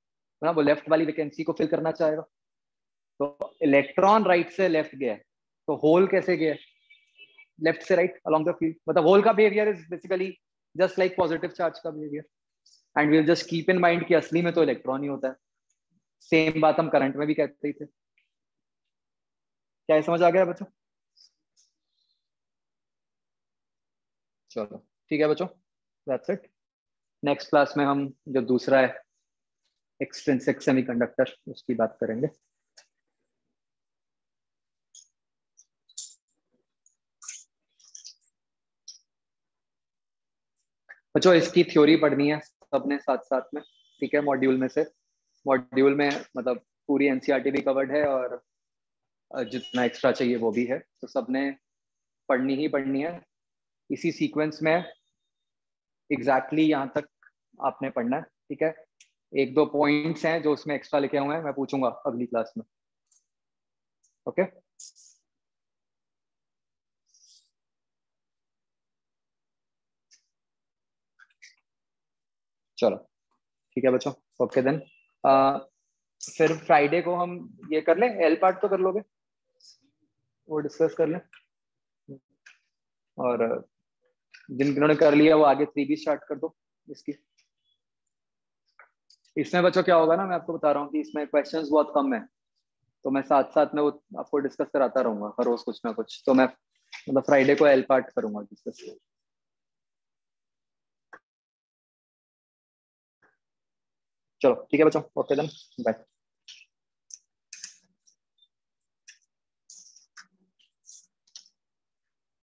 ना, वो लेफ्ट वाली वैकेंसी को फिल करना चाहेगा। तो इलेक्ट्रॉन राइट से लेफ्ट गया, तो होल कैसे गया? लेफ्ट से राइट अलोंग द फील्ड। मतलब होल का behaviour is basically just like positive charge का behaviour, and we'll just keep in mind कि असली में तो इलेक्ट्रॉन ही होता है। सेम बात हम करंट में भी कहते ही थे। क्या ये समझ आ गया बच्चों? चलो ठीक है बच्चों, दैट्स इट। नेक्स्ट क्लास में हम जो दूसरा है एक्सट्रिंसिक सेमीकंडक्टर, उसकी बात करेंगे। बच्चों इसकी थ्योरी पढ़नी है सबने साथ साथ में, ठीक है? मॉड्यूल में से, मॉड्यूल में मतलब पूरी एनसीईआरटी भी कवर्ड है और जितना एक्स्ट्रा चाहिए वो भी है, तो सबने पढ़नी ही पढ़नी है इसी सीक्वेंस में, एग्जैक्टली यहाँ तक आपने पढ़ना है, ठीक है? एक दो पॉइंट्स हैं जो उसमें एक्स्ट्रा लिखे हुए हैं, मैं पूछूंगा अगली क्लास में, ओके? चलो ठीक है बच्चों, ओके देन। फिर फ्राइडे को हम ये कर लें, एल पार्ट तो कर लोगे, वो डिस्कस कर लें, और जिन्होंने कर लिया वो आगे 3B स्टार्ट कर दो इसकी। इसमें बच्चों क्या होगा ना, मैं आपको बता रहा हूँ कि इसमें क्वेश्चंस बहुत कम है, तो मैं साथ साथ में वो आपको डिस्कस कराता रहूंगा हर रोज कुछ ना कुछ, तो मैं मतलब फ्राइडे को एल पार्ट करूंगा डिस्कस। चलो ठीक है बच्चों, ओके देन, बाय।